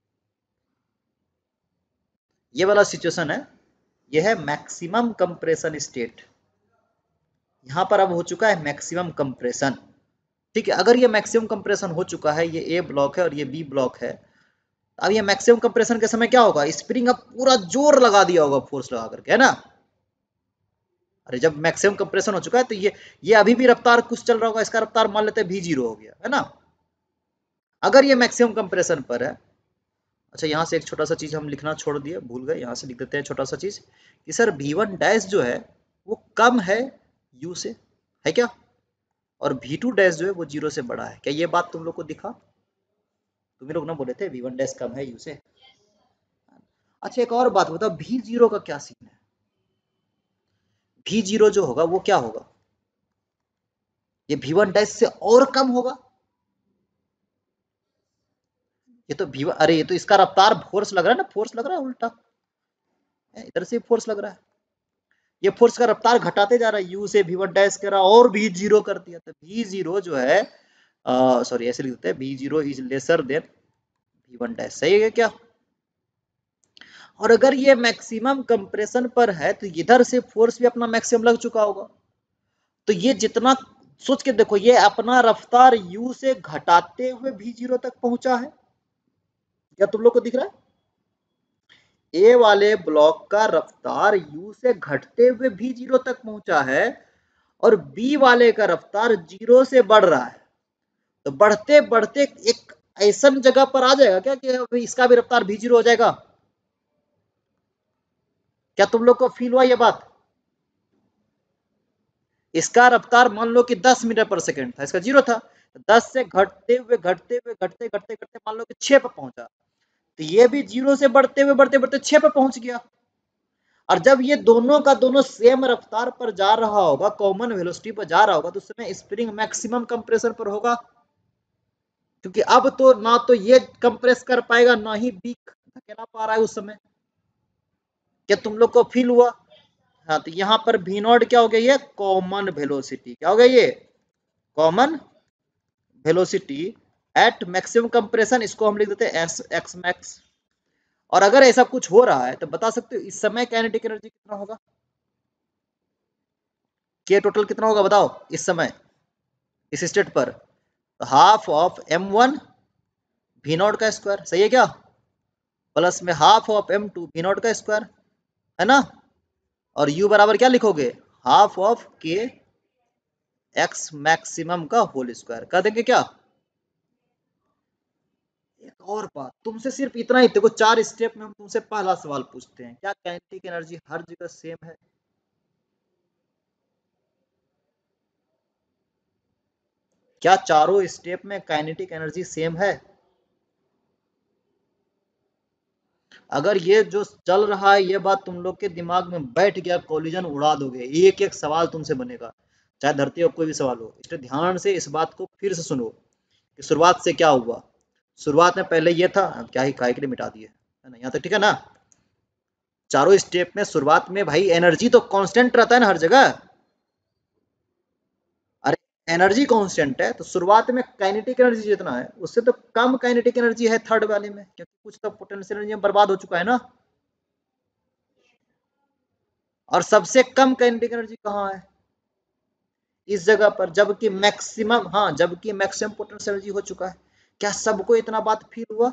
ये वाला सिचुएशन है, ये है मैक्सिमम कंप्रेशन स्टेट। यहां पर अब हो चुका है मैक्सिमम कंप्रेशन, ठीक है। अगर ये मैक्सिमम कंप्रेशन हो चुका है, ये ए ब्लॉक है और ये बी ब्लॉक है, अब ये मैक्सिमम कंप्रेशन के समय क्या होगा, स्प्रिंग अब पूरा जोर लगा दिया होगा, फोर्स लगा करके, है ना। अरे जब मैक्सिमम कंप्रेशन हो चुका है तो ये ये अभी भी रफ्तार कुछ चल रहा होगा, इसका रफ्तार मान लेते हैं भी जीरो हो गया, है ना। अगर ये मैक्सिमम कंप्रेशन पर है, अच्छा यहाँ से एक छोटा सा चीज हम लिखना छोड़ दिए, भूल गए, यहाँ से लिख देते हैं छोटा सा चीज कि सर वी वन डैश जो है वो कम है यू से, है क्या, और वी टू डैश जो है वो जीरो से बड़ा है, क्या ये बात तुम लोग को दिखा, तुम लोग ना बोले थे वी वन डैश कम है यू से। अच्छा एक और बात बताओ, वी जीरो का क्या सीन है, वी जीरो जो होगा वो क्या होगा, ये वी वन डैश से और कम होगा, ये तो वी वन, अरे ये तो इसका रफ्तार फोर्स लग रहा है ना, फोर्स लग रहा है उल्टा, इधर से फोर्स लग रहा है, ये फोर्स का रफ्तार घटाते जा रहा है, यू से वी वन डैश करा और भी जीरो कर दिया, तो वी जीरो जो है, सॉरी ऐसे लिख देते हैं, V zero is lesser than V one dash, सही है क्या। और अगर ये मैक्सिमम कंप्रेशन पर है तो इधर से फोर्स भी अपना मैक्सिमम लग चुका होगा, तो ये जितना, सोच के देखो, ये अपना रफ्तार यू से घटाते हुए वी जीरो तक पहुंचा है, क्या तुम लोग को दिख रहा है, ए वाले ब्लॉक का रफ्तार यू से घटते हुए भी जीरो तक पहुंचा है, और बी वाले का रफ्तार जीरो से बढ़ रहा है, तो बढ़ते बढ़ते एक ऐसा जगह पर आ जाएगा क्या कि इसका भी रफ्तार भी जीरो हो जाएगा, क्या तुम लोग को फील हुआ ये बात, इसका रफ्तार मान लो कि दस मीटर पर सेकंड था, इसका जीरो था, दस से घटते हुए घटते हुए घटते घटते घटते मान लो कि छह पर पहुंचा, तो ये भी जीरो से बढ़ते हुए बढ़ते बढ़ते छह पर पहुंच गया, और जब ये दोनों का दोनों सेम रफ्तार पर जा रहा होगा, कॉमन वेलोसिटी पर जा रहा होगा, तो उस समय स्प्रिंग मैक्सिमम कंप्रेशन पर होगा, क्योंकि अब तो ना तो ये कंप्रेस कर पाएगा ना ही बी धकेला पा रहा है उस समय, क्या तुम लोग को फील हुआ, हाँ। तो यहाँ पर भी नॉट क्या हो गया, ये कॉमन वेलोसिटी, क्या हो गया, ये common velocity at maximum compression, इसको हम लिख देते हैं एस एक्स मैक्स। और अगर ऐसा कुछ हो रहा है तो बता सकते हो इस समय काइनेटिक एनर्जी कितना होगा, के टोटल कितना होगा बताओ इस समय इस स्टेट पर, half of M one V naught का स्क्वायर, सही है क्या, प्लस में half of M two V naught का स्क्वायर, है ना, और u बराबर क्या लिखोगे, half of K X maximum का होल स्क्वायर, कर देंगे क्या। एक और बात तुमसे सिर्फ इतना ही, देखो चार स्टेप में हम तुमसे पहला सवाल पूछते हैं, क्या काइनेटिक एनर्जी हर जगह सेम है, क्या चारों स्टेप में काइनेटिक एनर्जी सेम है, अगर ये जो चल रहा है ये बात तुम लोग के दिमाग में बैठ गया, कोलिजन उड़ा दोगे, एक एक सवाल तुमसे बनेगा, चाहे धरती और कोई भी सवाल हो, इसलिए ध्यान से इस बात को फिर से सुनो कि शुरुआत से क्या हुआ, शुरुआत में पहले ये था, क्या ही काय के लिए मिटा दिए, है ना, यहाँ तक ठीक है ना। चारों स्टेप में शुरुआत में भाई एनर्जी तो कांस्टेंट रहता है ना हर जगह, अरे एनर्जी कांस्टेंट है तो शुरुआत में काइनेटिक एनर्जी जितना है उससे तो कम काइनेटिक एनर्जी है थर्ड वाले में, क्योंकि कुछ तो पोटेंशियल एनर्जी बर्बाद हो चुका है ना, और सबसे कम काइनेटिक एनर्जी कहाँ है, इस जगह पर, जबकि मैक्सिमम, हाँ जबकि मैक्सिमम पोटेंशियल एनर्जी हो चुका है, क्या सबको इतना बात फील हुआ,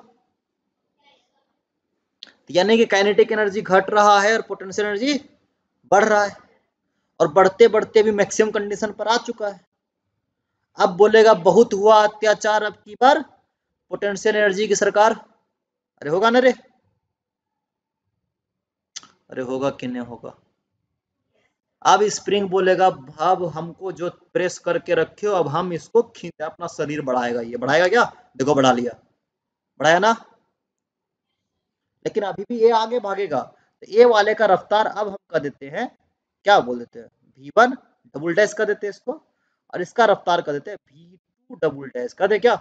यानी कि काइनेटिक एनर्जी घट रहा है और पोटेंशियल एनर्जी बढ़ रहा है, और बढ़ते बढ़ते भी मैक्सिमम कंडीशन पर आ चुका है। अब बोलेगा बहुत हुआ अत्याचार अब की बार पोटेंशियल एनर्जी की सरकार, अरे होगा ना रे, अरे होगा कि नहीं होगा। अब स्प्रिंग बोलेगा अब हमको जो प्रेस करके रखे हो अब हम इसको खींचे, अपना शरीर बढ़ाएगा, ये बढ़ाएगा क्या, देखो बढ़ा लिया, बढ़ाया ना, लेकिन अभी भी ये आगे भागेगा, तो ए वाले का रफ्तार अब हम कर देते हैं, क्या बोल देते हैं, वी वन डबल डैश कर देते हैं इसको, और इसका रफ्तार कर देते हैं वी टू डबल डैश कर दे। क्या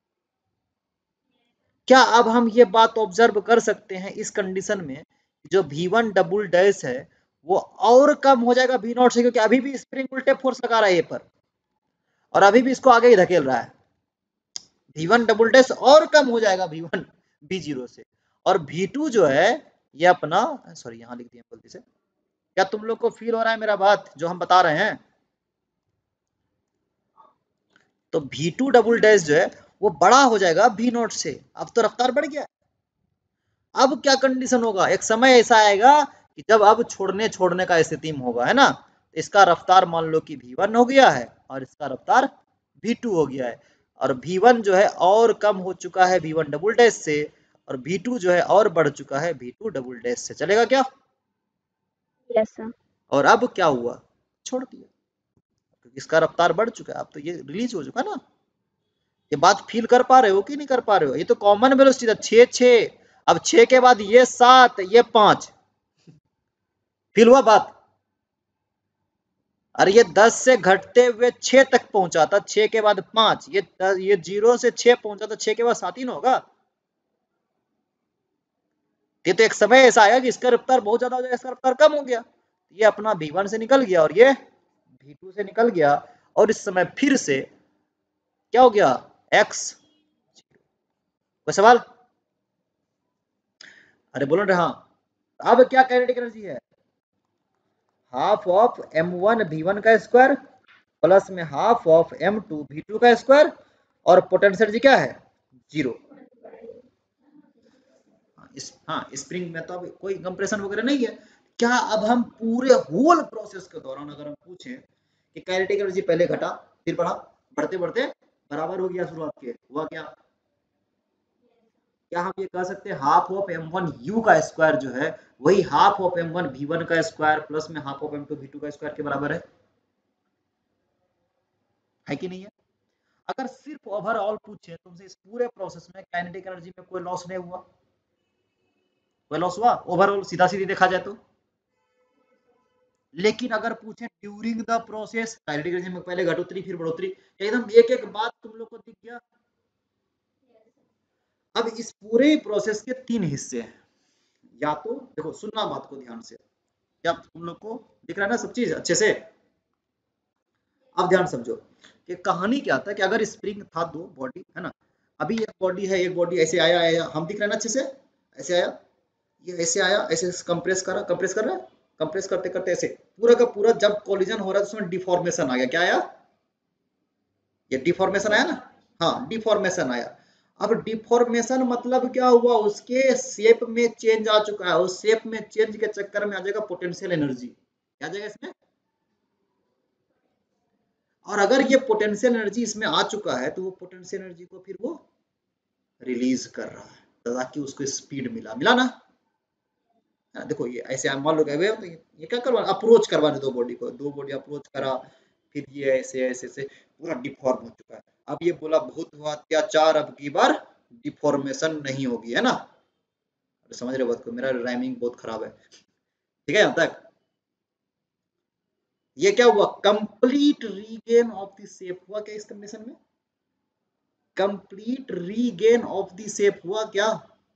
क्या अब हम ये बात ऑब्जर्व कर सकते हैं इस कंडीशन में, जो वी वन डबल डैश है वो और कम हो जाएगा वी नॉट से, क्योंकि अभी भी स्प्रिंग उल्टे फोर्स लगा रहा है ये पर, और अभी भी इसको आगे ही धकेल रहा है। वी वन डबल डैश और कम हो जाएगा वी वन वी जीरो से, और वी टू जो है ये अपना, सॉरी यहाँ लिख दिया गलती से। क्या तुम लोग को फील हो रहा है मेरा बात जो हम बता रहे हैं? तो वी टू डबल डैश जो है वो बड़ा हो जाएगा वी नॉट से, अब तो रफ्तार बढ़ गया। अब क्या कंडीशन होगा, एक समय ऐसा आएगा कि जब अब छोड़ने छोड़ने का स्थिति में होगा, है ना, इसका रफ्तार मान लो कि वी वन हो गया है और इसका रफ्तार वी टू हो गया है, और वी वन जो है और कम हो चुका है वी वन डबल डैश से, और वी टू जो है और बढ़ चुका है वी टू डबल डैश से। चलेगा क्या? Yes sir. और अब क्या हुआ, छोड़ दिया, क्योंकि इसका रफ्तार बढ़ चुका है, अब तो ये रिलीज हो चुका है ना। ये बात फील कर पा रहे हो कि नहीं कर पा रहे हो? ये तो कॉमन वेलोसिटी था छः छः, अब छः के बाद ये सात ये पाँच, फील हुआ बात? और ये दस से घटते हुए छः तक पहुंचा था, छः के बाद पाँच, ये ये जीरो से छः पहुंचा था, छः के बाद सात ही ना होगा। ये तो एक समय ऐसा आया कि इसका रफ्तार बहुत ज्यादा हो जाएगा, इसका रफ्तार कम हो गया, ये अपना वी वन से निकल गया और ये वी टू से निकल गया, और इस समय फिर से क्या हो गया, एक्स। कोई सवाल? अरे बोलो ना। हाँ, अब क्या काइनेटिक एनर्जी है, half of M one we one का स्क्वायर प्लस में half of M two we two का स्क्वायर, और पोटेंशियल एनर्जी क्या है, जीरो। इस हाँ स्प्रिंग में तो अब कोई कंप्रेशन वगैरह नहीं है। क्या अब हम पूरे होल प्रोसेस के दौरान अगर हम पूछें कि काइनेटिक एनर्जी पहले घटा फिर बढ़ा, बढ़ते बढ़ते बराबर हो गया शुरुआत के, हुआ क्या? क्या हम ये कह सकते हैं half of M one U का स्क्वायर जो है वही half of M one we one का स्क्वायर प्लस में half of M two we two का स्क्वायर के बराबर है है कि नहीं है? अगर सिर्फ ओवरऑल पूछे तुमसे इस पूरे प्रोसेस में काइनेटिक एनर्जी में कोई लॉस नहीं हुआ, कोई लॉस हुआ ओवरऑल सीधा सीधी देखा जाए तो? लेकिन अगर पूछे during the process kinetic energy में पहले घटोतरी फिर बढ़ोतरी, एकदम एक एक बात तुम लोग को दिख गया। अब इस पूरे प्रोसेस के तीन हिस्से हैं, या तो देखो सुनना बात को ध्यान से, क्या तुम लोग को दिख रहा है ना सब चीज अच्छे से? अब ध्यान समझो कि कहानी क्या था कि अगर स्प्रिंग था दो बॉडी, है ना, अभी एक बॉडी है, एक बॉडी ऐसे आया आया हम दिख रहा है ना अच्छे से, ऐसे आया, ये ऐसे आया, ऐसे कंप्रेस करा, कंप्रेस कर रहा है, कंप्रेस करते करते ऐसे पूरा का पूरा जब कोलिजन हो रहा है तो उसमें डिफॉर्मेशन आ गया, क्या आया, ये डिफॉर्मेशन आया ना, हाँ डिफॉर्मेशन आया। अब डिफॉर्मेशन मतलब क्या हुआ, उसके शेप में चेंज आ चुका है, उस शेप में चेंज के चक्कर में आ जाएगा पोटेंशियल एनर्जी, क्या आ जाएगा इसमें? और अगर ये पोटेंशियल एनर्जी इसमें आ चुका है तो वो पोटेंशियल एनर्जी को फिर वो रिलीज कर रहा है ताकि उसको स्पीड मिला मिला ना। देखो ये ऐसे मान लो गए तो ये क्या करवा अप्रोच करवाने दो बॉडी को, दो बॉडी अप्रोच करा, फिर ये ऐसे ऐसे ऐसे पूरा डिफॉर्म हो चुका है। अब ये बोला बहुत हुआ अत्याचार, अब की बार डिफॉर्मेशन नहीं होगी, है ना? समझ रहे हो बात को? मेरा राइमिंग बहुत खराब है, ठीक है यहाँ तक? ये क्या हुआ, complete regain of the shape हुआ क्या इस कंडीशन में? Complete regain of the shape हुआ क्या?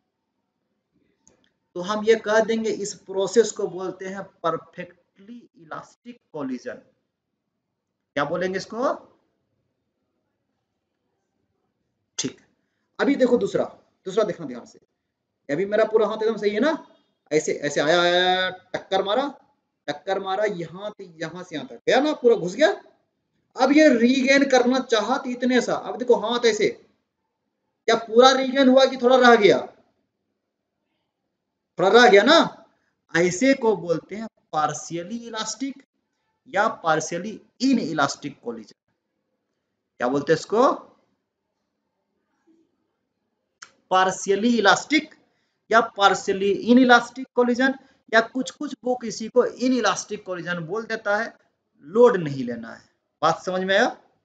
तो हम ये कह देंगे इस प्रोसेस को बोलते हैं परफेक्टली इलास्टिक कोलिजन। क्या बोलेंगे इसको? ठीक। अभी देखो दूसरा, दूसरा देखना ध्यान से, अभी मेरा पूरा हाथ एकदम सही है ना, ऐसे ऐसे आया आया टक्कर मारा, टक्कर मारा यहाँ से यहाँ से यहाँ तक गया ना, पूरा घुस गया। अब ये रीगेन करना चाहा तो इतने सा, अब देखो हाथ ऐसे, क्या पूरा रीगेन हुआ कि थोड़ा रह गया? थोड़ा रह गया ना, ऐसे को बोलते हैं पार्शियली इलास्टिक या पार्शियली इन इलास्टिक कोलिजन। क्या बोलते हैं इसको? पार्शियली इलास्टिक या पार्शियली इन इलास्टिक कोलिजन, या कुछ कुछ बुक इसी को इन इलास्टिक कोलिजन बोल देता है, लोड नहीं लेना है। बात समझ में आया?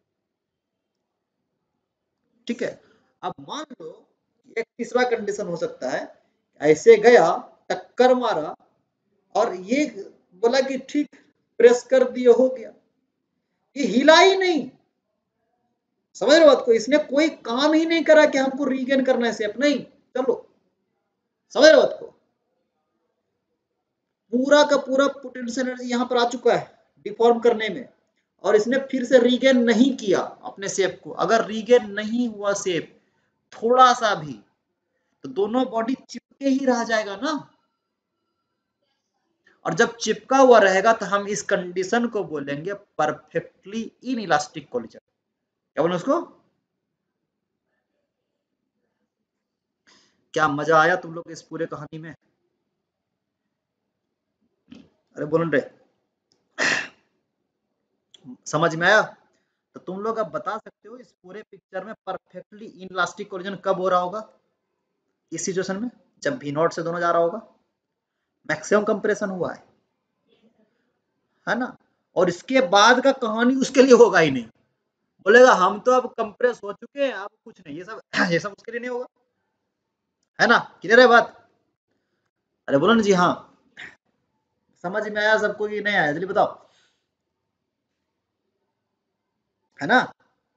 ठीक है। अब मान लो एक तीसरा कंडीशन हो सकता है, ऐसे गया टक्कर मारा, और ये बोला कि ठीक प्रेस कर दिए, हो गया, ये हिला ही नहीं। समझ रहे हो बात को? इसने कोई काम ही नहीं करा कि हमको रीगेन करना है शेप, नहीं। चलो, समझ रहे हो बात को? पूरा का पूरा पोटेंशियल एनर्जी यहाँ पर आ चुका है डिफॉर्म करने में, और इसने फिर से रीगेन नहीं किया अपने शेप को। अगर रीगेन नहीं हुआ शेप थोड़ा सा भी, तो दोनों बॉडी चिपके ही रह जाएगा ना। और जब चिपका हुआ रहेगा तो हम इस कंडीशन को बोलेंगे परफेक्टली इनइलास्टिक कोलिजन। क्या बोले उसको? क्या मजा आया तुम लोग इस पूरे कहानी में? अरे बोलन रे, समझ में आया? तो तुम लोग अब बता सकते हो इस पूरे पिक्चर में परफेक्टली इनइलास्टिक कोलिजन कब हो रहा होगा? इस सिचुएशन में जब भी नॉट से दोनों जा रहा होगा, मैक्सिमम कंप्रेशन हुआ है है ना। और इसके बाद का कहानी उसके लिए होगा ही नहीं, बोलेगा हम तो अब कंप्रेस हो चुके हैं, अब कुछ नहीं, ये सब ये सब उसके लिए नहीं होगा, है ना। क्लियर है बात? अरे बोलो ना जी हाँ। समझ में आया सबको कि नहीं आया? जल्दी बताओ, है ना।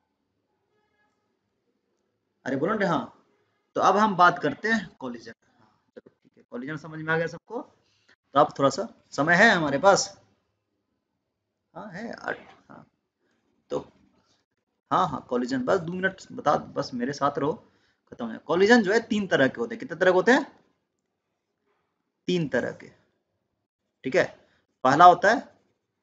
अरे बोलो ना हाँ। तो अब हम बात करते हैं कोलिजन। चलो ठीक है, कोलिजन समझ में आ गया सबको। तो अब थोड़ा सा समय है हमारे पास? हाँ है आठ। हाँ तो हाँ हाँ, कोलिजन बस दो मिनट बता, बस मेरे साथ रहो, खत्म है। कोलिजन जो है तीन तरह के होते हैं। कितने तरह के होते हैं? तीन तरह के। ठीक है, पहला होता है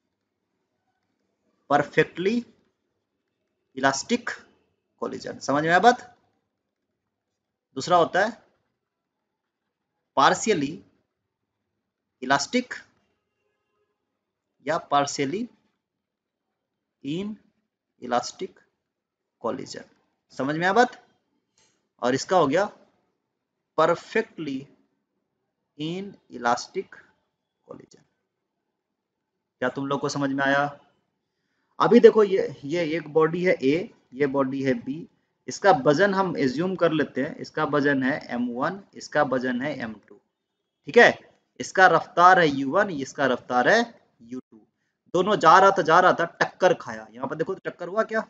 परफेक्टली इलास्टिक कोलिजन, समझ में आया बात? दूसरा होता है पार्शियली इलास्टिक या पार्शियली इन इलास्टिक कोलिजन, समझ में आया बात? और इसका हो गया परफेक्टली इन इलास्टिक कोलिजन। क्या तुम लोग को समझ में आया? अभी देखो, ये ये एक बॉडी है ए, ये बॉडी है बी, इसका वजन हम एज्यूम कर लेते हैं, इसका वजन है एम वन, इसका वजन है एम टू। ठीक है, इसका रफ्तार है यू वन, इसका रफ्तार है यू टू। दोनों जा रहा था जा रहा था टक्कर खाया। यहाँ पर देखो तो टक्कर हुआ क्या?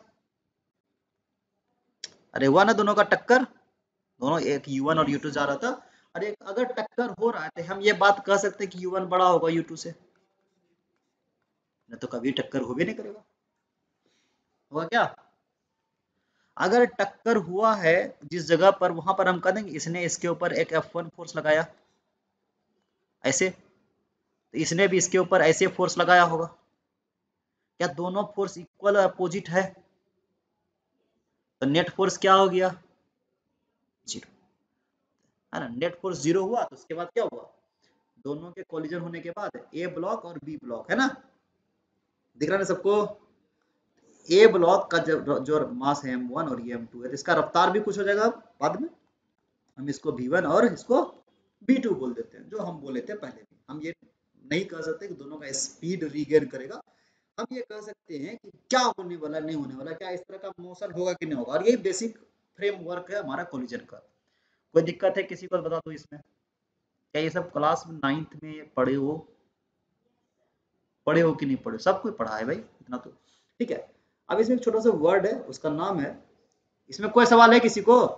अरे हुआ ना दोनों का टक्कर, दोनों एक यू वन और यू टू जा रहा था। अरे अगर टक्कर हो रहा है तो हम ये बात कह सकते हैं कि यू वन बड़ा होगा यू टू से, नहीं तो कभी टक्कर हो भी नहीं करेगा। हुआ क्या? अगर टक्कर हुआ है जिस जगह पर, वहां पर हम कह देंगे इसने इसके ऊपर एक एफ वन फोर्स लगाया ऐसे, तो इसने भी इसके ऊपर ऐसे फोर्स लगाया होगा। क्या दोनों फोर्स इक्वल अपोजिट है? तो नेट फोर्स क्या हो गया? जीरो, है ना। नेट फोर्स जीरो हुआ तो उसके बाद क्या हुआ? दोनों के कोलिजन होने के बाद ए ब्लॉक और बी ब्लॉक, है ना, दिख रहा है सबको? ए ब्लॉक का जो, जो मास है एम वन और ये एम टू है, तो इसका रफ्तार भी कुछ हो जाएगा बाद में। हम इसको वी वन और इसको वी टू बोल देते हैं, जो हम बोले थे पहले भी। हम ये नहीं कह सकते कि दोनों का स्पीड रीगेन करेगा, हम ये कह सकते हैं कि क्या होने वाला, नहीं होने वाला, क्या इस तरह का मोशन होगा कि नहीं होगा। और यही बेसिक फ्रेमवर्क है हमारा कोलिजन का। कोई दिक्कत है किसी को बता दो इसमें? क्या ये सब क्लास नाइन्थ में पढ़े हो? पढ़े हो कि नहीं पढ़े? सब कोई पढ़ा है भाई, इतना तो ठीक है। अब इसमें एक छोटा सा वर्ड है, उसका नाम है, इसमें कोई सवाल है किसी को?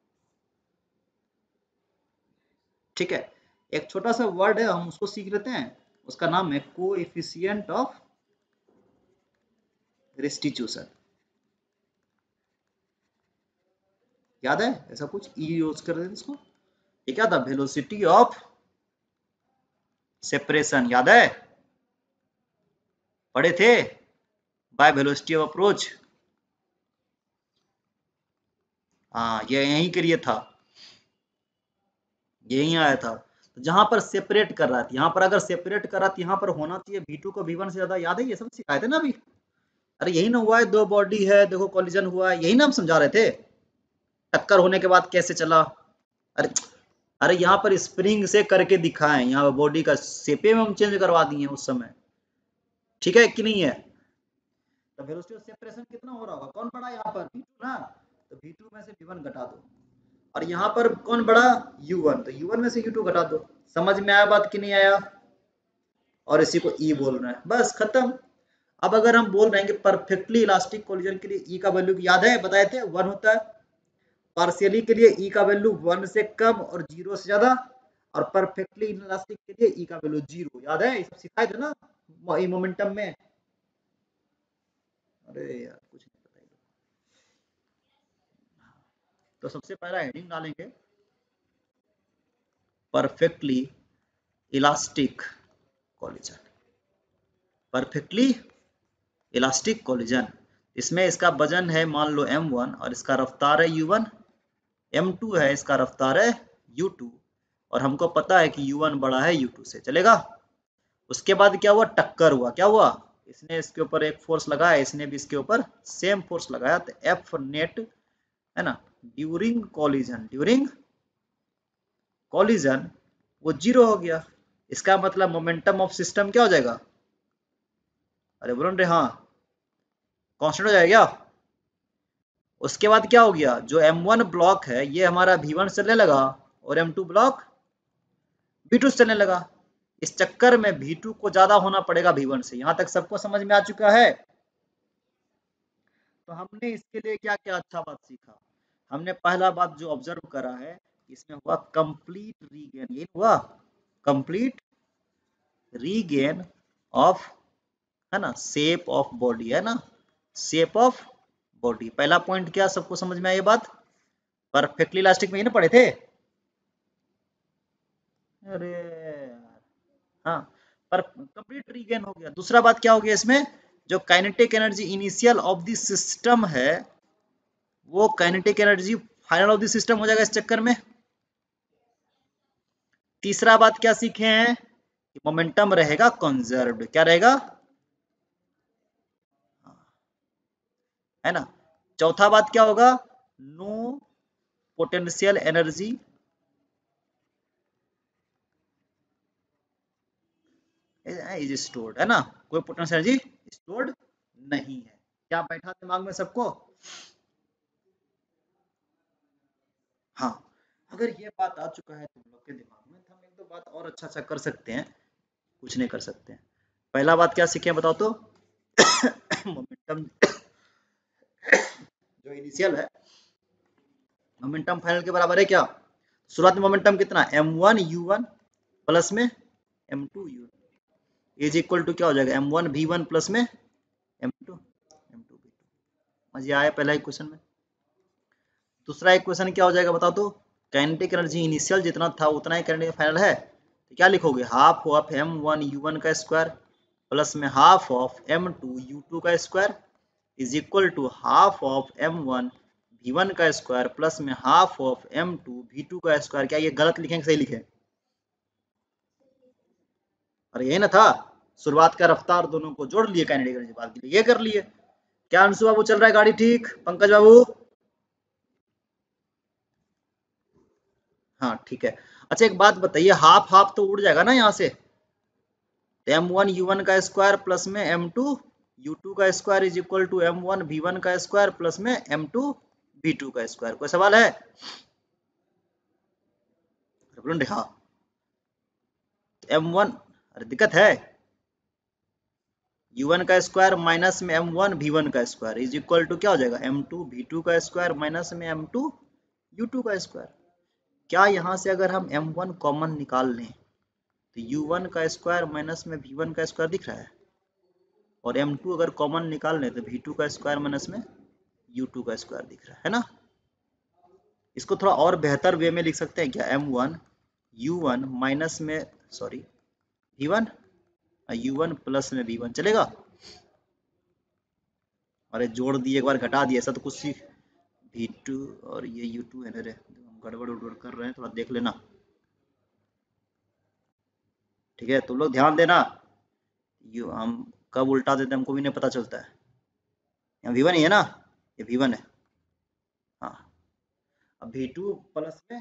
ठीक है, एक छोटा सा वर्ड है, हम उसको सीख लेते हैं। उसका नाम है कोएफिशिएंट ऑफ रेस्टिट्यूशन। याद है ऐसा कुछ? ई यूज कर रहे थे इसको। ये क्या था? वेलोसिटी ऑफ सेपरेशन, याद है? पढ़े थे? By velocity of approach. हाँ, ये यहीं के लिए था, यहीं आया था। तो जहां पर सेपरेट कर रहा था, यहाँ पर अगर सेपरेट कर रहा था, यहाँ पर होना चाहिए वी टू को वी वन से ज्यादा। याद है? ये सब सिखाए थे ना अभी। अरे यही ना हुआ है, दो बॉडी है, देखो कोलिजन हुआ है, यही ना हम समझा रहे थे। टक्कर होने के बाद कैसे चला? अरे अरे यहाँ पर स्प्रिंग से करके दिखाएं, यहाँ पर बॉडी का शेपे में हम चेंज करवा दिए उस समय। ठीक है कि नहीं है? तो वेलोसिटी ऑफ सेपरेशन कितना हो रहा होगा? कौन बड़ा यहाँ पर? वी टू ना, तो वी टू में से वी वन घटा दो। और यहाँ पर कौन बड़ा? यू वन, तो यू वन में से यू टू घटा दो। समझ में आया बात कि नहीं आया? और इसी को ई बोल रहे हैं, बस खत्म। अब अगर हम बोल रहे हैं कि परफेक्टली इलास्टिक कोलिजन के लिए ई का वैल्यू याद है, बताए थे वन होता है, पार्शियली के लिए ई का वैल्यू वन से कम और जीरो से ज्यादा, और परफेक्टली इलास्टिक के लिए ई का वैल्यू जीरो, याद है, सब सिखाए थे ना मोमेंटम में। अरे यार कुछ नहीं पता। तो सबसे पहला हेडिंग डालेंगे perfectly elastic collision, perfectly elastic collision. इसमें इसका वजन है मान लो एम वन और इसका रफ्तार है यू वन, एम टू है इसका रफ्तार है यू टू, और हमको पता है कि यू वन बड़ा है यू टू से, चलेगा। उसके बाद क्या हुआ, टक्कर हुआ, क्या हुआ, इसने इसके ऊपर एक फोर्स लगाया, इसने भी इसके ऊपर सेम फोर्स लगाया, तो एफ नेट है ना ड्यूरिंग कॉलिजन, ड्यूरिंग कॉलिजन वो जीरो हो गया। इसका मतलब मोमेंटम ऑफ सिस्टम क्या हो जाएगा, अरे बोलो रे हाँ, कांस्टेंट हो जाएगा। उसके बाद क्या हो गया, जो एम वन ब्लॉक है ये हमारा वी वन चलने लगा और m two block v two चलने लगा। इस चक्कर में वी टू को ज्यादा होना पड़ेगा वी वन से। यहां तक सबको समझ में आ चुका है। तो हमने इसके लिए क्या क्या अच्छा बात सीखा, हमने पहला बात जो ऑब्जर्व करा है, इसमें हुआ कंप्लीट रीगेन, ये हुआ कंप्लीट रीगेन ऑफ, है ना, शेप ऑफ बॉडी, है ना, शेप ऑफ बॉडी। पहला पॉइंट क्या, सबको समझ में आई ये बात, परफेक्टली इलास्टिक में ही ना पढ़े थे। अरे यार हाँ, पर कंप्लीट रीगेन हो गया। दूसरा बात क्या हो गया इसमें, जो kinetic energy initial of the system है वो kinetic energy final of the system हो जाएगा इस चक्कर में। तीसरा बात क्या सीखे हैं कि मोमेंटम रहेगा कंजर्व्ड, क्या रहेगा, है ना। चौथा बात क्या होगा, no potential energy is stored, है ना, कोई पोटेंशियल एनर्जी स्टोर्ड नहीं है। क्या बैठा दिमाग में सबको, हाँ। अगर ये बात आ चुका है तुम लोग के दिमाग में तो हम एक दो बात और अच्छा अच्छा कर सकते हैं, कुछ नहीं कर सकते हैं। पहला बात क्या सीखे बताओ तो मोमेंटम जो इनिशियल है मोमेंटम फाइनल के बराबर है क्या, शुरुआत में मोमेंटम कितना m one u one plus में M two u is equal to क्या हो जाएगा, m one we one plus में M two M two we two. मजे आया पहला इक्वेशन में। दूसरा इक्वेशन क्या हो जाएगा बताओ तो, काइनेटिक एनर्जी इनिशियल जितना था उतना ही काइनेटिक फाइनल है, तो क्या लिखोगे, half of M one u one का स्क्वायर प्लस में half of M two u two का square is equal to half of M one we one का स्क्वायर प्लस में half of M two we two का square. क्या ये गलत लिखेंगे सही लिखे, और यही ना था, शुरुआत का रफ्तार दोनों को जोड़ लिए काइनेटिक एनर्जी बात के लिए, ये कर लिए। क्या अंशु बाबू चल रहा है गाड़ी ठीक, पंकज बाबू, हाँ ठीक है। अच्छा एक बात बताइए, हाफ हाफ तो उड़ जाएगा ना यहाँ से, तो एम वन यू वन का स्क्वायर प्लस में एम टू यू टू का square is equal to m one we one का स्क्वायर प्लस में एम टू वी टू का स्क्वायर। कोई सवाल है, हाँ एम वन, अरे दिक्कत है, यू वन का स्क्वायर माइनस में एम वन वी वन का स्क्वायर इज इक्वल टू क्या हो जाएगा, एम टू वी टू का स्क्वायर माइनस में एम टू यू टू का स्क्वायर। क्या यहाँ से अगर हम एम वन कॉमन निकाल लें तो यू वन का स्क्वायर माइनस में वी वन का स्क्वायर दिख रहा है, और एम टू अगर कॉमन निकाल लें तो वी टू का स्क्वायर माइनस में यू टू का स्क्वायर दिख रहा है ना। इसको थोड़ा और बेहतर वे में लिख सकते हैं क्या, M one u one minus में sorry v one u one plus में वी वन चलेगा। अरे जोड़ दिए एक बार घटा दिए ऐसा तो कुछ सी वी टू और ये यू टू है ना रे, गड़बड़ उड़बड़ कर रहे हैं, थोड़ा देख लेना ठीक है। तुम लोग ध्यान देना, यू हम कब उल्टा देते हैं हमको भी नहीं पता चलता है। यहाँ वी वन ही है ना, ये वी वन है, हाँ। अब वी टू प्लस में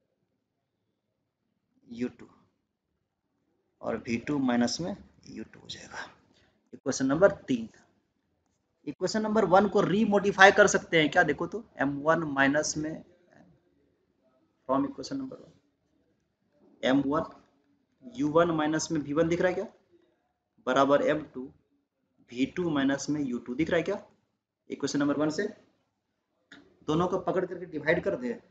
यू टू और वी टू माइनस में यू टू हो जाएगा। इक्वेशन नंबर तीन। इक्वेशन नंबर वन को रीमोडिफाई कर सकते हैं क्या, देखो तो एम वन माइनस में from equation number one m one u one minus में वी वन दिख रहा है क्या, बराबर M two we two minus में यू टू। दिख रहा है क्या इक्वेशन नंबर वन से? दोनों को पकड़ करके डिवाइड कर दे,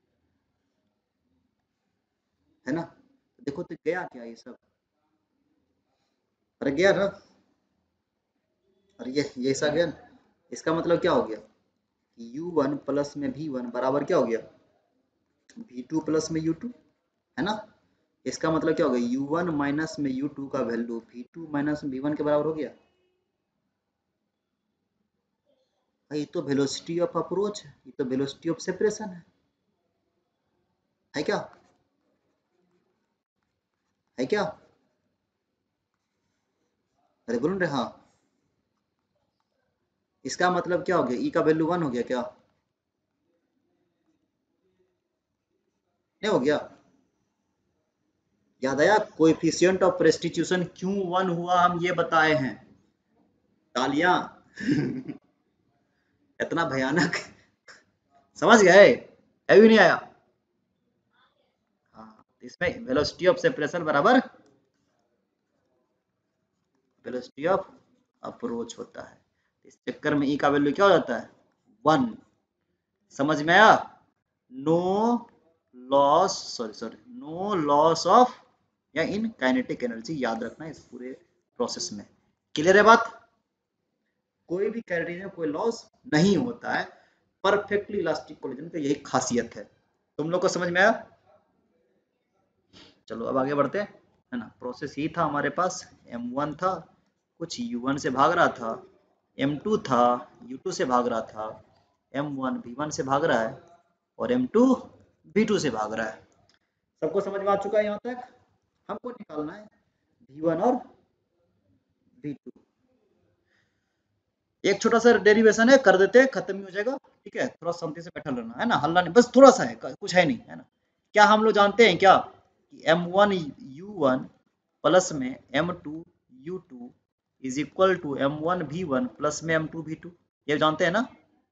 है ना? देखो तो गया क्या ये सब? अरे गया ना? अरे ये ये सा गया ना? इसका मतलब क्या हो गया? यू वन प्लस में वी वन बराबर क्या हो गया? वी टू प्लस में यू टू, है ना? इसका मतलब क्या हो गया? यू वन माइनस में यू टू का value v two minus v one के बराबर हो गया। भाई ये तो वेलोसिटी ऑफ अप्रोच है, ये तो वेलोसिटी ऑफ सेपरेशन है है क्या? है क्या? अरे बोलून रे हाँ। इसका मतलब क्या हो गया? ई का वैल्यू वन हो गया क्या? नहीं हो गया? याद आया कोएफिशिएंट ऑफ प्रेस्टिट्यूशन क्यों वन हुआ, हम ये बताए हैं। तालियां। इतना भयानक समझ गए? अभी नहीं आया? हाँ, इसमें वेलोसिटी ऑफ सेपरेशन बराबर वेलोसिटी ऑफ अप्रोच होता है। इस चक्कर में ई का वैल्यू क्या हो जाता है? वन। समझ में आया? No loss, sorry sorry no loss of या इन काइनेटिक एनर्जी, याद रखना इस पूरे प्रोसेस में। क्लियर है बात? कोई भी कैविटी में कोई लॉस नहीं होता है। परफेक्टली इलास्टिक कोलिजन का यही खासियत है। तुम लोग को समझ में आया? चलो अब आगे बढ़ते हैं, है ना? प्रोसेस ही था हमारे पास, एम वन था, कुछ यू वन से भाग रहा था, एम टू था, यू टू से भाग रहा था, एम वन वी वन से भाग रहा है, और एम टू वी टू से भाग रहा है। सबको समझ में आ चुका है यहाँ तक? हमको निकालना है वी वन और वी टू। एक छोटा सा डेरिवेशन है, कर देते हैं, खत्म ही हो जाएगा। ठीक है, थोड़ा शांति से बैठा रहना, है ना? हल्ला नहीं, बस थोड़ा सा है, कुछ है नहीं, है ना? क्या हम लोग जानते हैं क्या कि M one u one plus में M two u two is equal to m one we one plus में एम टू वी टू, ये जानते हैं ना?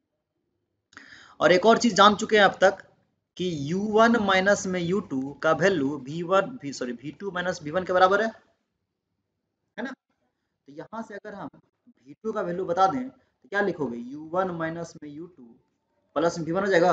और एक और चीज जान चुके हैं अब तक कि यू वन माइनस में यू टू का वैल्यू वी वन भी sorry v two minus v one के बराबर है है ना? तो यहाँ से अगर हम वी टू का वैल्यू बता दें तो क्या लिखोगे? यू वन माइनस में u two plus v one हो जाएगा।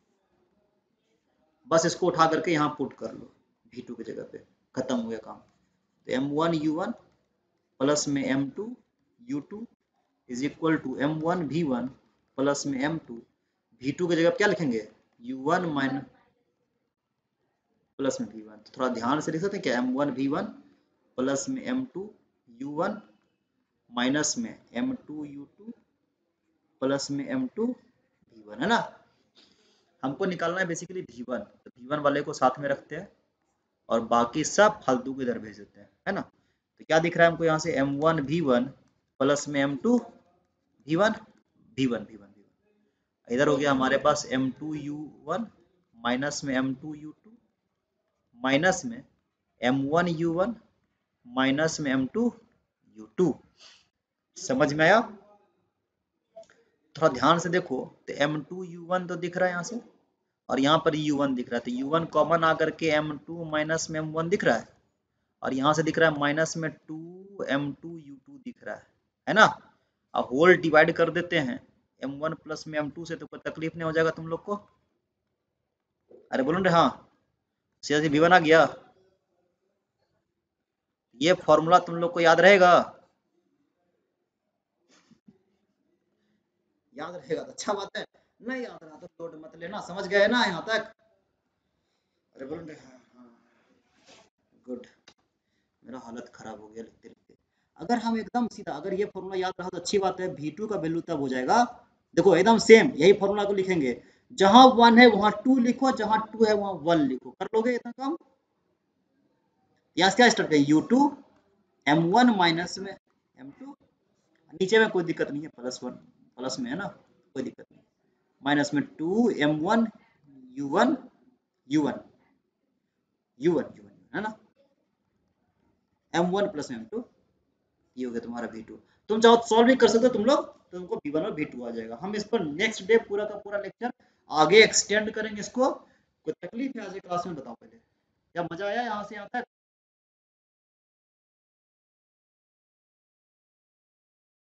बस इसको उठा करके यहाँ पुट कर लो वी टू की जगह पे, खत्म हो गया काम। तो M one u one plus में M two u two is equal to m one we one plus में एम टू वी टू की जगह क्या लिखेंगे? यू वन माइनस प्लस में वी वन। तो थोड़ा ध्यान से लिख सकते हैं क्या? M one we one plus में M two u one minus में M two u two plus में एम टू वी वन, है ना? हमको निकालना है बेसिकली वी वन, तो वी वन वाले को साथ में रखते हैं और बाकी सब फालतू को इधर भेज देते हैं, है ना? तो क्या दिख रहा है हमको यहाँ से? M one we one plus में M two v one we one we one we one. इधर हो गया हमारे पास m two u one minus में M two u two minus में m one u one minus में एम टू यू टू। समझ में आया? थोड़ा ध्यान से देखो तो एम टू यू वन तो दिख रहा है यहाँ से, और यहाँ पर यू वन दिख रहा है, तो यू वन कॉमन आकर के एम टू माइनस में एम वन दिख रहा है, और यहाँ से दिख रहा है माइनस में two M two u two दिख रहा है है ना? अब होल डिवाइड कर देते हैं एम वन प्लस में एम टू से, तो कोई तकलीफ नहीं हो जाएगा तुम लोग को? अरे बोलो रे हाँ, सीधा सी वी वन आ गया। ये फॉर्मूला तुम लोग को याद रहेगा? याद रहेगा तो अच्छा बात है, नहीं याद रहा तो लोड मत लेना। समझ गए ना यहाँ तक? अरे बोलो रे हाँ हाँ, गुड। मेरा हालत खराब हो गया लिखते लिखते। अगर हम एकदम सीधा, अगर ये फॉर्मूला याद रहा तो अच्छी बात है। वी टू का वैल्यू तब हो जाएगा, देखो एकदम सेम यही फॉर्मूला को लिखेंगे, जहां वन है वहां टू लिखो, जहां टू है वहां वन लिखो, कर लोगे इतना काम? यहाँ से क्या स्टार्ट करें? U two m one minus में एम टू, नीचे में कोई दिक्कत नहीं है, प्लस वन प्लस में है ना, कोई दिक्कत नहीं, माइनस में two m one u one u one u one u one, है ना? M one plus m two, ये हो गया तुम्हारा वी टू। तुम चाहो सॉल्व भी कर सकते हो तुम लोग, तो तुमको वी वन और वी टू आ जाएगा। हम इस पर नेक्स्ट डे पूरा का पूरा लेक्चर आगे एक्सटेंड करेंगे इसको। कोई तकलीफ है आज क्लास में? बताओ पहले। क्या मजा आया यहाँ से यहाँ तक?